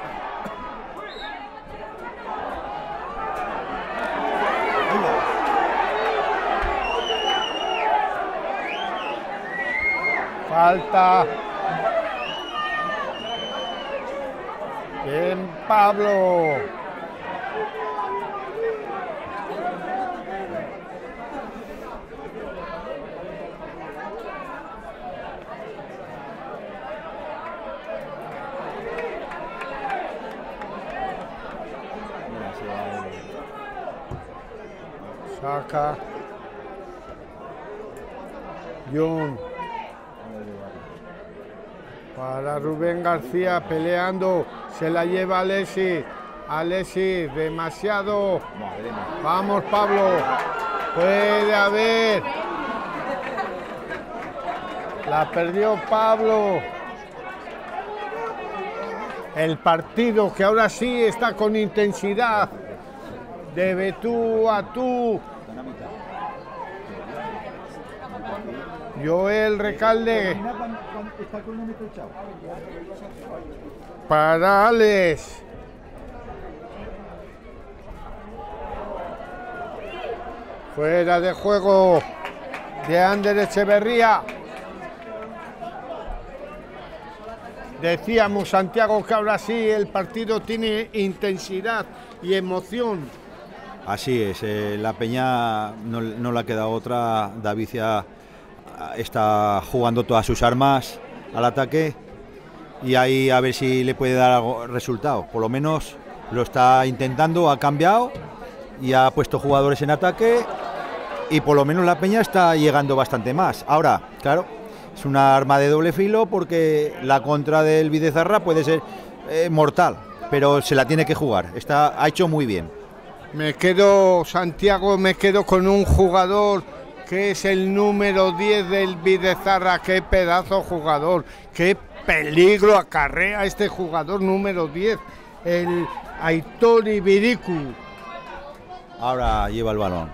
Falta. Bien, Pablo. Saca. John. Para Rubén García peleando. Se la lleva Alexis. Alexis, demasiado. Vamos, Pablo. Puede haber. La perdió Pablo. El partido que ahora sí está con intensidad. De tú a tú. Joel Recalde. Para Alex. Fuera de juego de Ander Echeverría. Decíamos, Santiago, que ahora sí el partido tiene intensidad y emoción. Así es, la Peña no le ha quedado otra. David ya está jugando todas sus armas al ataque y ahí a ver si le puede dar algo, resultado. Por lo menos lo está intentando, ha cambiado y ha puesto jugadores en ataque y por lo menos la Peña está llegando bastante más. Ahora, claro, es una arma de doble filo porque la contra del Bidezarra puede ser mortal, pero se la tiene que jugar. Ha hecho muy bien. Me quedo, Santiago, con un jugador que es el número 10 del Bidezarra. Qué pedazo jugador, qué peligro acarrea este jugador número 10, el Aitor Ibiricu. Ahora lleva el balón.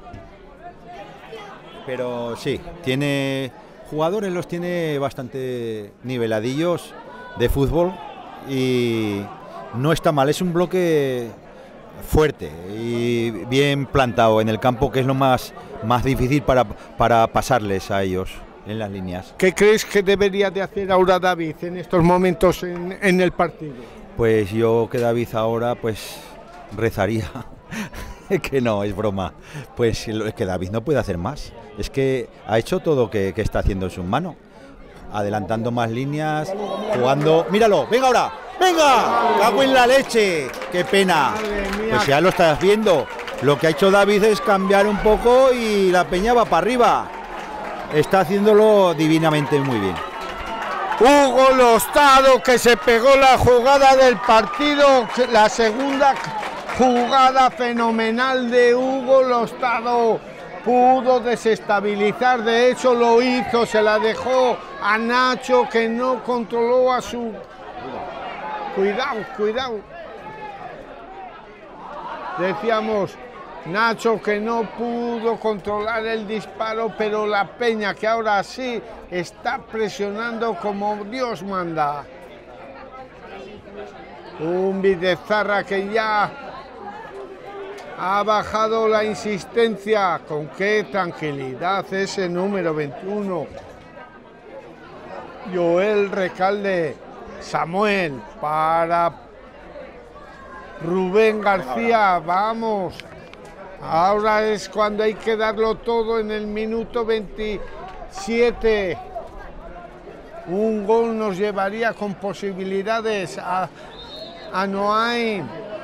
Pero sí, jugadores los tiene bastante niveladillos de fútbol y no está mal, es un bloque fuerte y bien plantado en el campo, que es lo más difícil para pasarles a ellos en las líneas. ¿Qué crees que debería de hacer ahora David en estos momentos en el partido? Pues yo que David ahora pues rezaría. Que no, es broma. Pues es que David no puede hacer más. Es que ha hecho todo que está haciendo en sus manos. Adelantando más líneas, jugando... ¡Míralo! ¡Venga ahora! ¡Venga! ¡Cago en la leche! ¡Qué pena! Pues ya lo estás viendo. Lo que ha hecho David es cambiar un poco y la Peña va para arriba. Está haciéndolo divinamente muy bien. Hugo Lostado, que se pegó la jugada del partido, la segunda jugada fenomenal de Hugo Lostado. Pudo desestabilizar, de hecho lo hizo, se la dejó a Nacho, que no controló a su... Cuidado. Decíamos, Nacho que no pudo controlar el disparo, pero la Peña, que ahora sí está presionando como Dios manda. Un Bidezarra que ya ha bajado la insistencia. Con qué tranquilidad ese número 21. Joel Recalde. Samuel para Rubén García. Vamos. Ahora es cuando hay que darlo todo en el minuto 27. Un gol nos llevaría con posibilidades a Noain.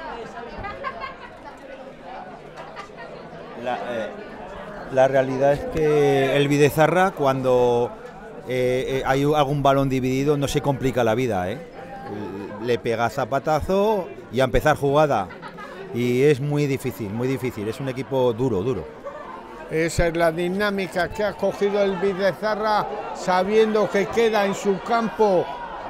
La realidad es que el Bidezarra, cuando hay algún balón dividido, no se complica la vida, le pega zapatazo y a empezar jugada. Y es muy difícil, es un equipo duro. Esa es la dinámica que ha cogido el Bidezarra, sabiendo que queda en su campo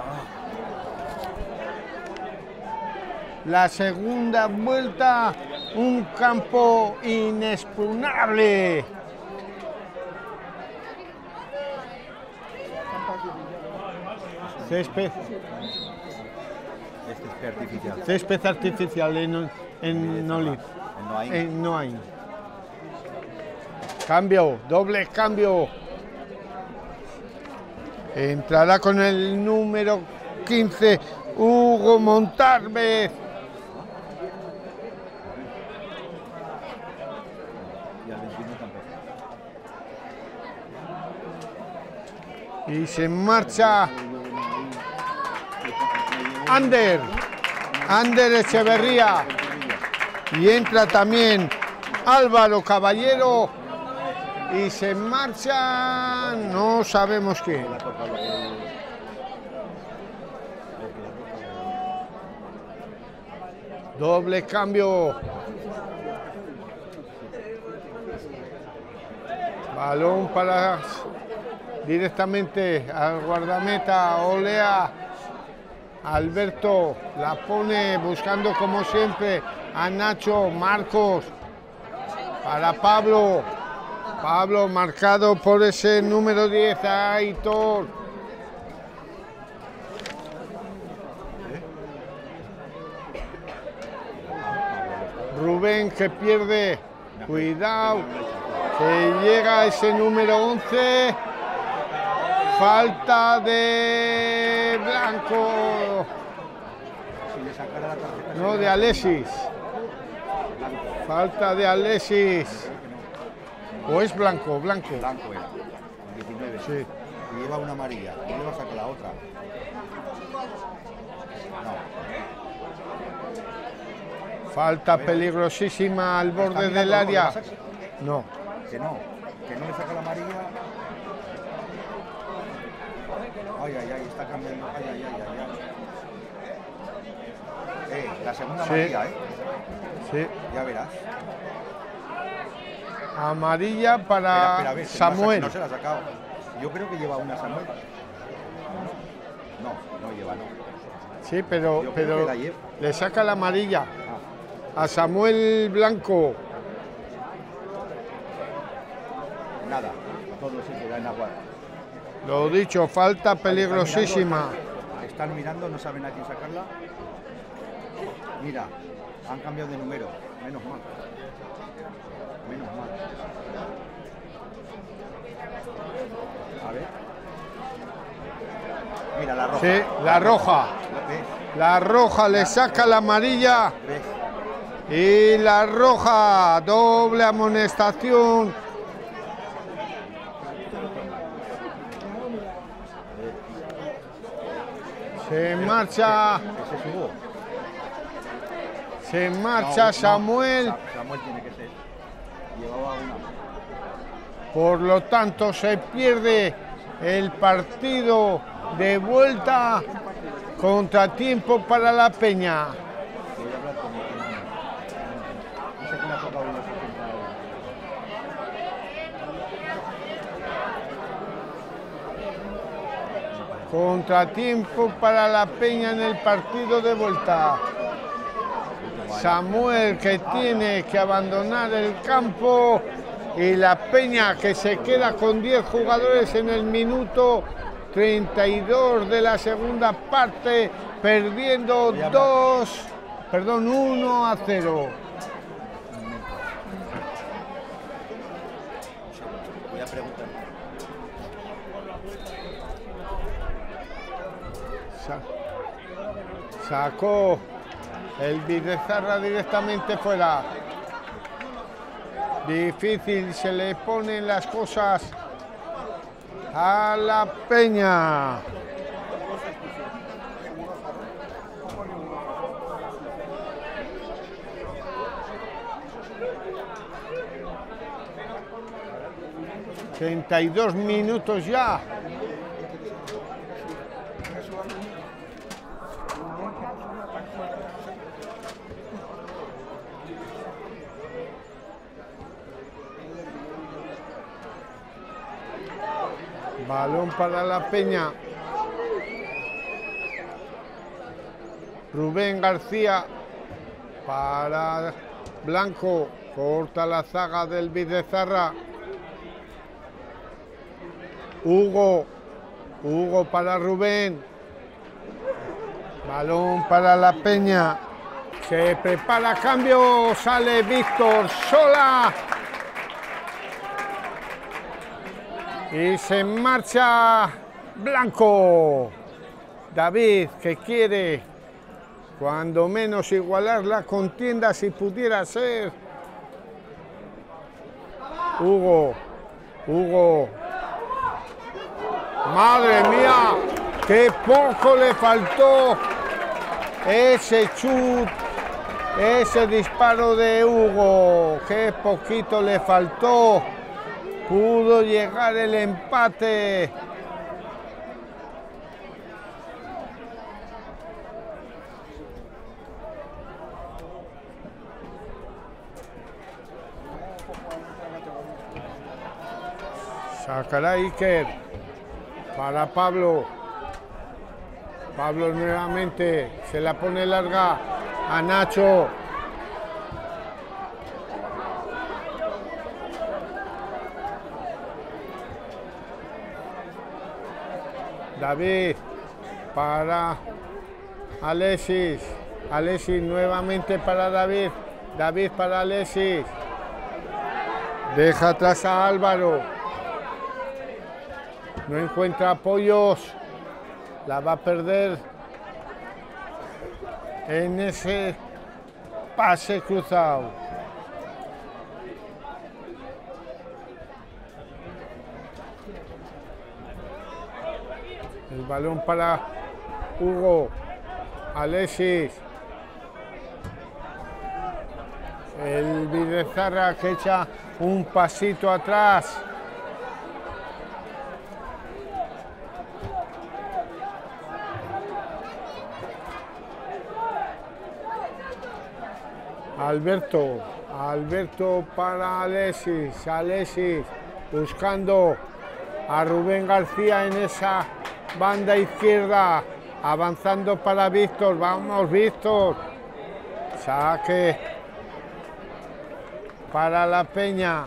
la segunda vuelta, un campo inexpugnable. Césped artificial en Noain. Cambio, doble cambio. Entrará con el número 15, Hugo Montalvez. Y se marcha Ander Echeverría. Y entra también Álvaro Caballero. Y se marcha, no sabemos quién. Doble cambio. Balón para directamente al guardameta Olea. Alberto la pone buscando como siempre a Nacho. Marcos para Pablo. Pablo marcado por ese número 10, Aitor. Rubén que pierde. Cuidado. Que llega a ese número 11. Falta de Blanco. No, de Alexis. Falta de Alexis. ¿O es Blanco? Blanco. Blanco era, 19. Sí. Y lleva una amarilla. ¿No le va a sacar la otra? No. Falta peligrosísima al borde del área. No. Que no le saca la amarilla. Ay, ay, ay, está cambiando. Ay, ay, ay, ay, ay. La segunda amarilla, Sí. Ya verás. Amarilla para Espera, a ver, Samuel. No se la ha sacado. Yo creo que lleva una Samuel. No lleva, no. Sí, pero que la lleva. le saca la amarilla a Samuel Blanco. Nada, todo se queda en agua. Lo dicho, falta peligrosísima. Están mirando, no saben a quién sacarla. Mira, han cambiado de número. Menos mal. A ver. Mira, la roja. Sí, la roja. ¿Ves? La roja le saca la amarilla. ¿Ves? Y la roja, doble amonestación. Se marcha. Ese es Hugo. Se marcha Samuel. Samuel tiene que ser. Llevaba una. Por lo tanto, se pierde el partido de vuelta. Contratiempo para la Peña. Voy a hablar con él. Dice que le ha tocado unos 70 euros. Contratiempo para la Peña en el partido de vuelta. Samuel que tiene que abandonar el campo y la Peña que se queda con 10 jugadores en el minuto 32 de la segunda parte, perdiendo 1-0. Voy a preguntar. Sacó el Bidezarra directamente fuera. Difícil se le ponen las cosas a la Peña. ...32 minutos ya. Balón para la Peña. Rubén García para Blanco. Corta la zaga del Bidezarra. Hugo para Rubén. Balón para la Peña. Se prepara cambio. Sale Víctor Sola. Y se marcha Blanco. David que quiere cuando menos igualar la contienda si pudiera ser. Hugo. Madre mía, qué poco le faltó ese chut, ese disparo de Hugo. Qué poquito le faltó. Pudo llegar el empate. Sacará Iker para Pablo. Pablo nuevamente se la pone larga a Nacho. David para Alexis. Alexis nuevamente para David. David para Alexis. Deja atrás a Álvaro. No encuentra apoyos. La va a perder en ese pase cruzado. El balón para Hugo. Alexis. El Bidezarra que echa un pasito atrás. Alberto para Alexis. Alexis buscando a Rubén García en esa banda izquierda. Avanzando para Víctor. Vamos, Víctor. Saque para la Peña.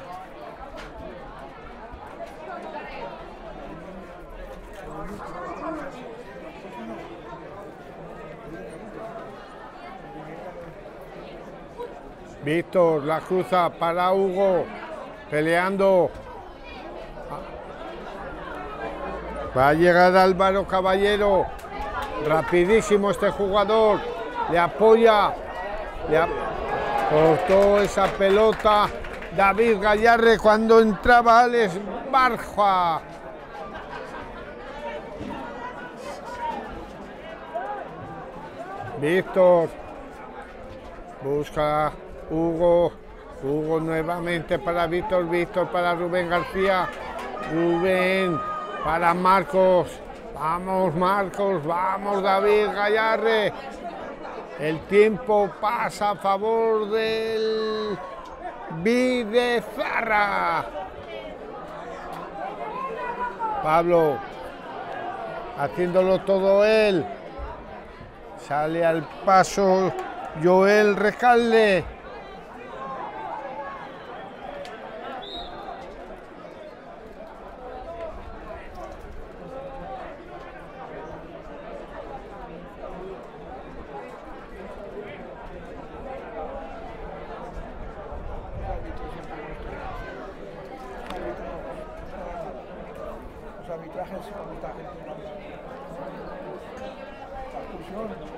Víctor la cruza para Hugo, peleando. Va a llegar Álvaro Caballero, rapidísimo este jugador, le apoya, cortó esa pelota David Gallarre cuando entraba Alex Barja. Víctor busca Hugo nuevamente para Víctor, Víctor para Rubén García, Rubén para Marcos, vamos Marcos, vamos David Gallarre, el tiempo pasa a favor del Bidezarra. Pablo haciéndolo todo él, sale al paso Joel Recalde. Los arbitrajes, la expulsión.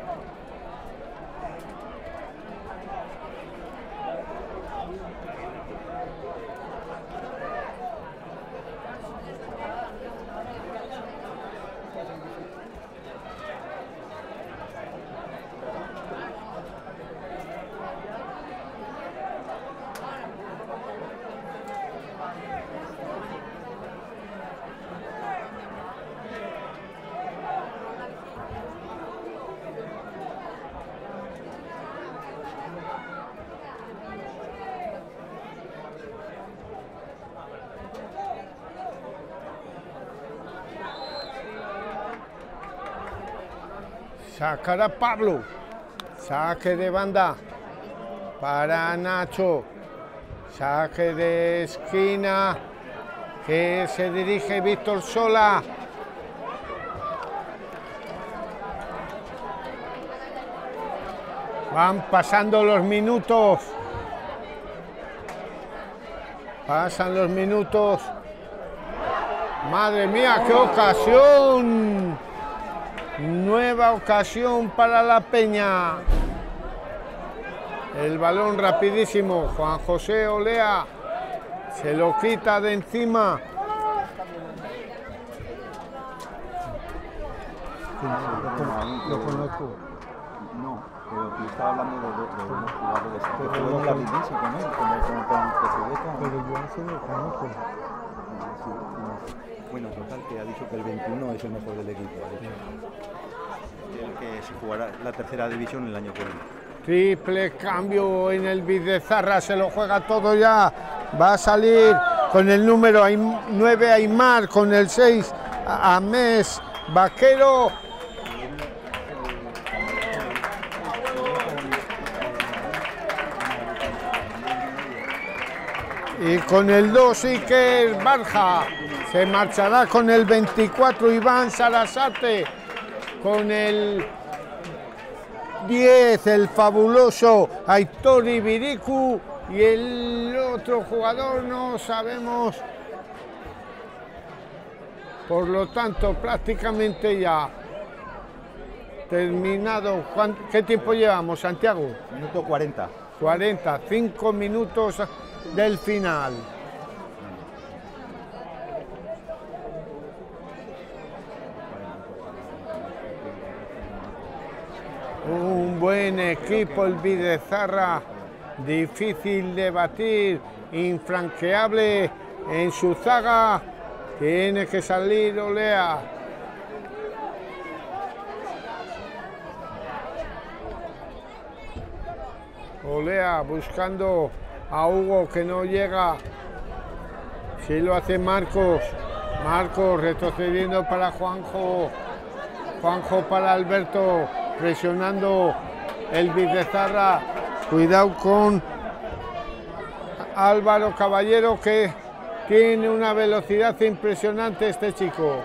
Sacará Pablo, saque de banda para Nacho, saque de esquina que se dirige Víctor Sola. Van pasando los minutos, pasan los minutos. Madre mía, qué ocasión. Nueva ocasión para la Peña. El balón rapidísimo. Juan José Olea se lo quita de encima. Lo conozco. No, pero tú estás hablando de unos jugadores que fue en la Vinci con él, con Pero yo ese lo conozco. Bueno, total, que ha dicho que el 21 es el mejor del equipo. El que se jugará la tercera división el año que viene. Triple cambio en el Bidezarra, se lo juega todo ya. Va a salir con el número 9 Aymar, con el 6 Amés Vaquero. Y con el 2 Iker Barja. Se marchará con el 24 Iván Sarasate. Con el 10 el fabuloso Aitor Ibiricu. Y el otro jugador no sabemos. Por lo tanto, prácticamente ya terminado. ¿Qué tiempo llevamos, Santiago? Minuto 40. 40, 5 minutos del final. Un buen equipo el Bidezarra, difícil de batir, infranqueable en su zaga. Tiene que salir Olea. Olea buscando a Hugo, que no llega. Sí lo hace Marcos. Marcos retrocediendo para Juanjo. Juanjo para Alberto. Presionando el Bidezarra. Cuidado con Álvaro Caballero, que tiene una velocidad impresionante este chico.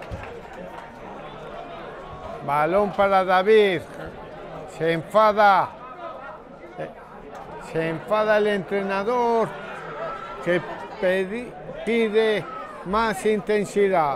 Balón para David. Se enfada. Se enfada el entrenador, que pide más intensidad.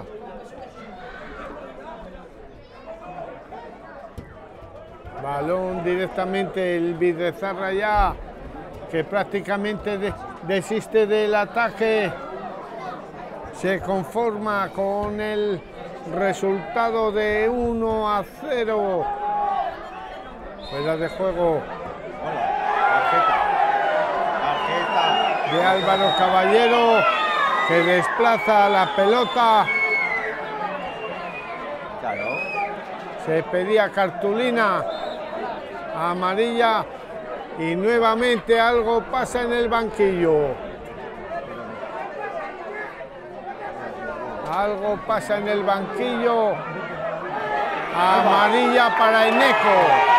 Balón directamente el Bidezarra ya, que prácticamente desiste del ataque. Se conforma con el resultado de 1-0. Fuera de juego. De Álvaro Caballero, que desplaza la pelota. Claro. Se pedía cartulina amarilla y nuevamente algo pasa en el banquillo. Algo pasa en el banquillo. Amarilla para Eneco.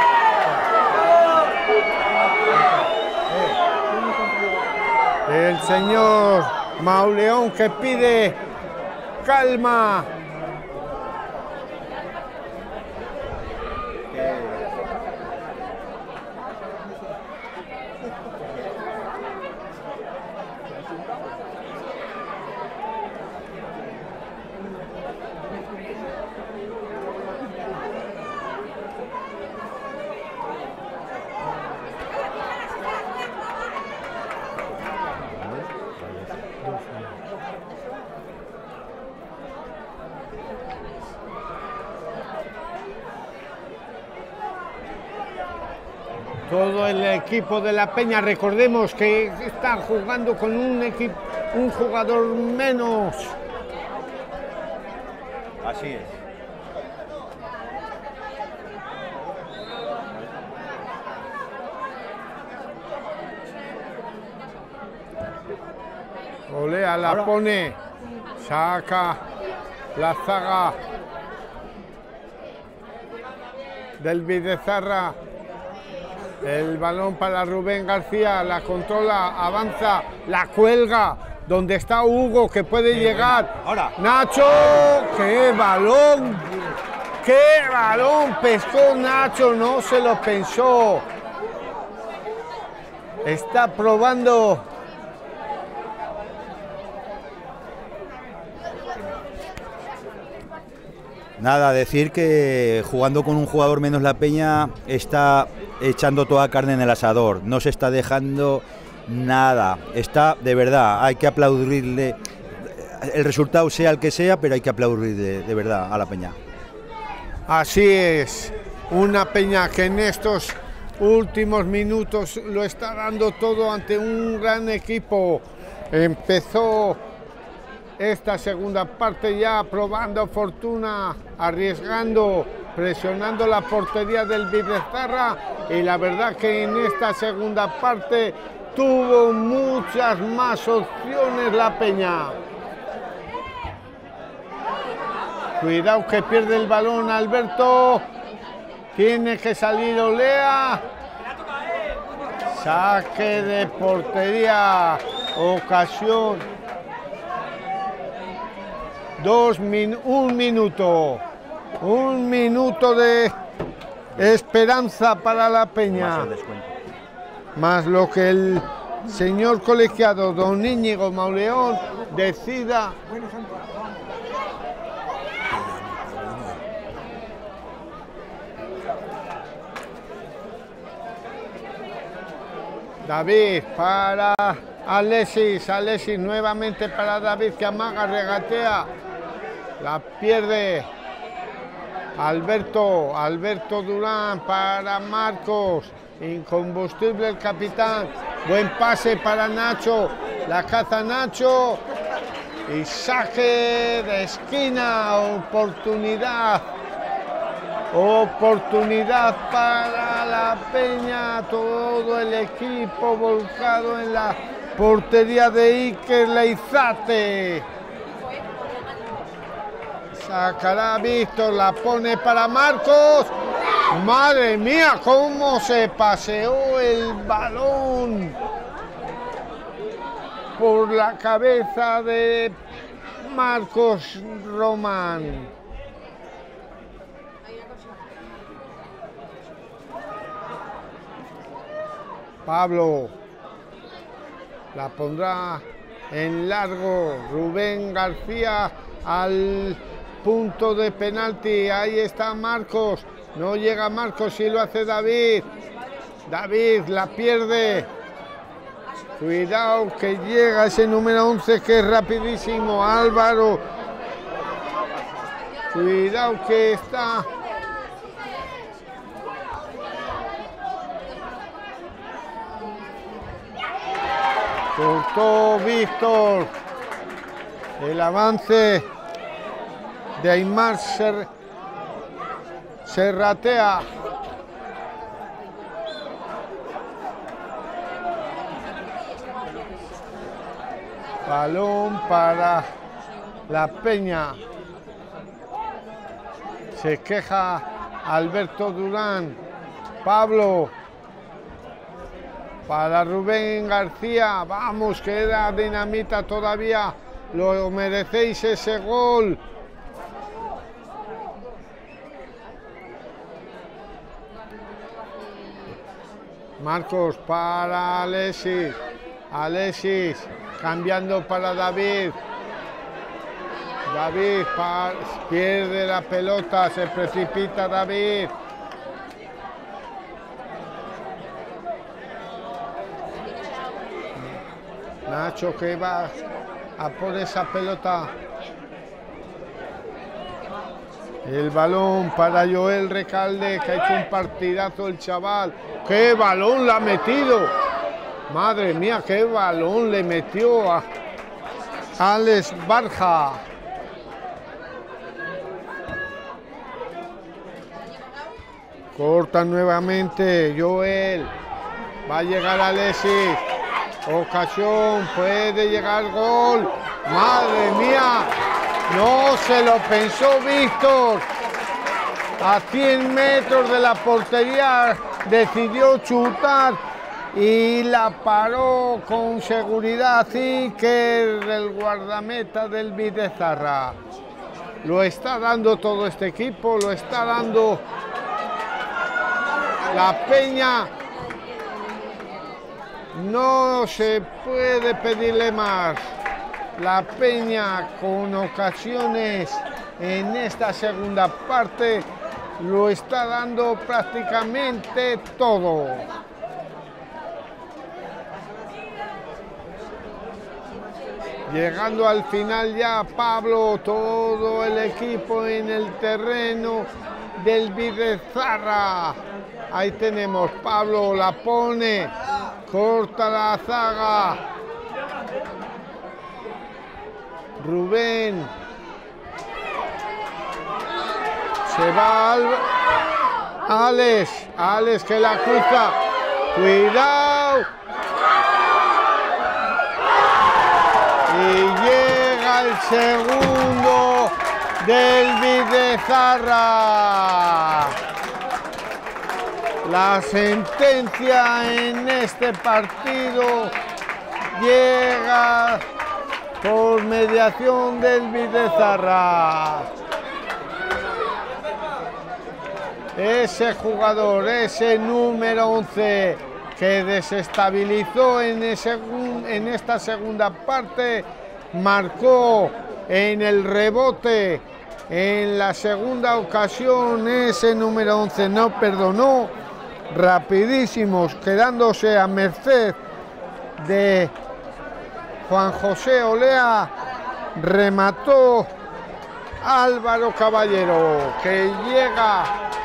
El señor Mauleón, que pide calma. Todo el equipo de la Peña, recordemos que está jugando con un jugador menos. Así es. Olea la pone, saca la zaga del Bidezarra. El balón para Rubén García, la controla, avanza, la cuelga. Donde está Hugo, que puede llegar. Ahora. Nacho, qué balón. Qué balón pescó Nacho, no se lo pensó. Está probando. Nada, decir que jugando con un jugador menos la Peña está echando toda carne en el asador, no se está dejando nada, está de verdad, hay que aplaudirle, el resultado sea el que sea, pero hay que aplaudirle de verdad a la Peña. Así es, una Peña que en estos últimos minutos lo está dando todo ante un gran equipo. Empezó esta segunda parte ya probando fortuna, arriesgando, presionando la portería del Bidezarra, y la verdad que en esta segunda parte tuvo muchas más opciones la Peña. Cuidado que pierde el balón Alberto. Tiene que salir Olea. Saque de portería. Ocasión. Un minuto. Un minuto de esperanza para la Peña. Más el descuento. Más lo que el señor colegiado don Íñigo Mauleón decida. David para Alexis, Alexis nuevamente para David que amaga, regatea, la pierde Alberto, Alberto Durán para Marcos, incombustible el capitán, buen pase para Nacho, la caza Nacho y saque de esquina, oportunidad para la Peña, todo el equipo volcado en la portería de Iker Leizate. Sacará Víctor, la pone para Marcos. Madre mía, cómo se paseó el balón por la cabeza de Marcos Román. Pablo la pondrá en largo. Rubén García al punto de penalti. Ahí está Marcos. No llega Marcos y lo hace David. David la pierde. Cuidado que llega ese número 11 que es rapidísimo. Álvaro. Cuidado que está. Cortó Víctor. El avance de Aimar Serratea. Balón para la Peña. Se queja Alberto Durán. Pablo. Para Rubén García, vamos, queda dinamita todavía, lo merecéis ese gol. Marcos para Alexis, Alexis cambiando para David. David pierde la pelota, se precipita David. Nacho que va a por esa pelota. El balón para Joel Recalde, que ha hecho un partidazo el chaval. ¡Qué balón le ha metido! Madre mía, qué balón le metió a Alex Barja. Corta nuevamente Joel. Va a llegar Alexis. Ocasión, puede llegar gol. Madre mía, no se lo pensó Víctor. A 100 metros de la portería decidió chutar y la paró con seguridad Iker, el guardameta del Bidezarra. Lo está dando todo este equipo, lo está dando la Peña. No se puede pedirle más. La Peña con ocasiones en esta segunda parte lo está dando prácticamente todo. Llegando al final ya Pablo, todo el equipo en el terreno del Bidezarra. Ahí tenemos, Pablo la pone, corta la zaga. Rubén. Se va Alex que la cruza. Cuidado. llega el segundo del Bidezarra. La sentencia en este partido llega por mediación del Bidezarra. Ese jugador, ese número 11 que desestabilizó en esta segunda parte, marcó en el rebote en la segunda ocasión. Ese número 11 no perdonó, rapidísimos, quedándose a merced de Juan José Olea. Remató Álvaro Caballero, que llega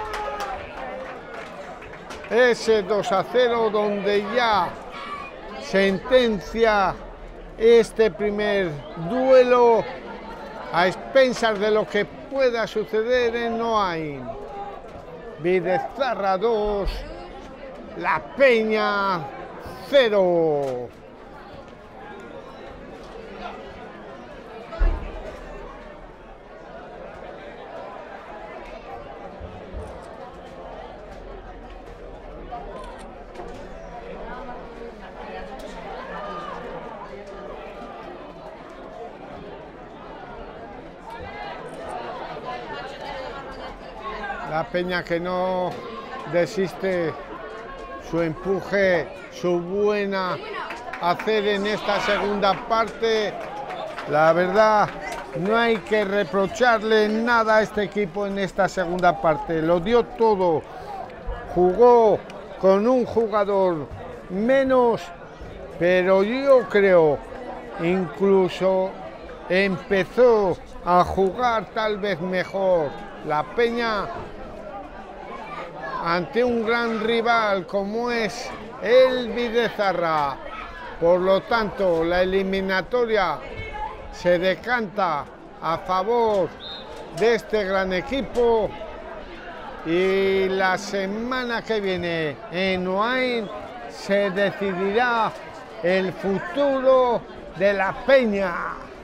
ese 2-0, donde ya sentencia este primer duelo a expensas de lo que pueda suceder en Noain. Bidezarra 2, La Peña 0. La Peña que no desiste, su empuje, su buena hacer en esta segunda parte. La verdad, no hay que reprocharle nada a este equipo en esta segunda parte. Lo dio todo, jugó con un jugador menos, pero yo creo incluso empezó a jugar tal vez mejor. La Peña, ante un gran rival como es el Bidezarra. Por lo tanto, la eliminatoria se decanta a favor de este gran equipo, y la semana que viene en Noain se decidirá el futuro de La Peña.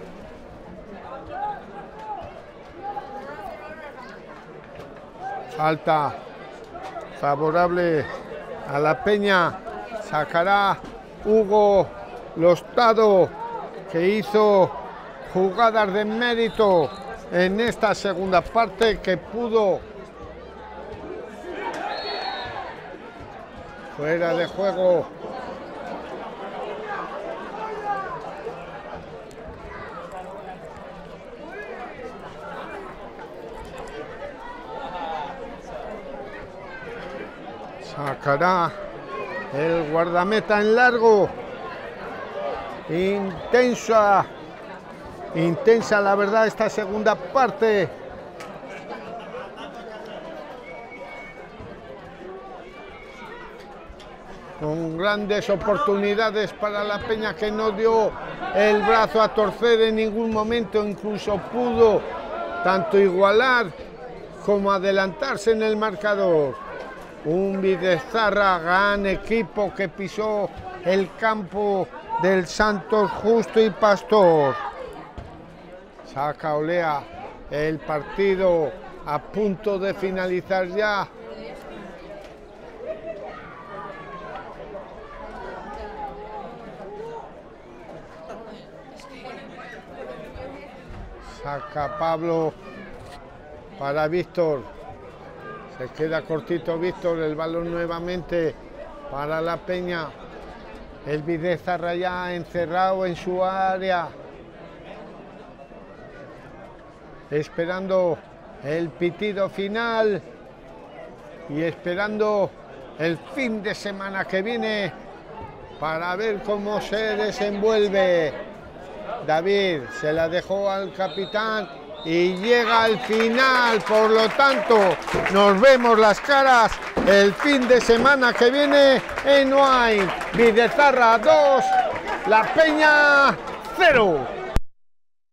Falta favorable a La Peña, sacará Hugo Lostado, que hizo jugadas de mérito en esta segunda parte, que pudo, fuera de juego. Sacará el guardameta en largo. Intensa la verdad esta segunda parte. Con grandes oportunidades para La Peña, que no dio el brazo a torcer en ningún momento. Incluso pudo tanto igualar como adelantarse en el marcador. Un Bidezarra, gran equipo, que pisó el campo del Santos Justo y Pastor. Saca Olea, el partido a punto de finalizar ya. Saca Pablo para Víctor. Se queda cortito Víctor, el balón nuevamente para La Peña. El Bidezarra ya encerrado en su área, esperando el pitido final y esperando el fin de semana que viene para ver cómo se desenvuelve. David se la dejó al capitán y llega al final. Por lo tanto, nos vemos las caras el fin de semana que viene en Noain. Bidezarra 2, La Peña 0.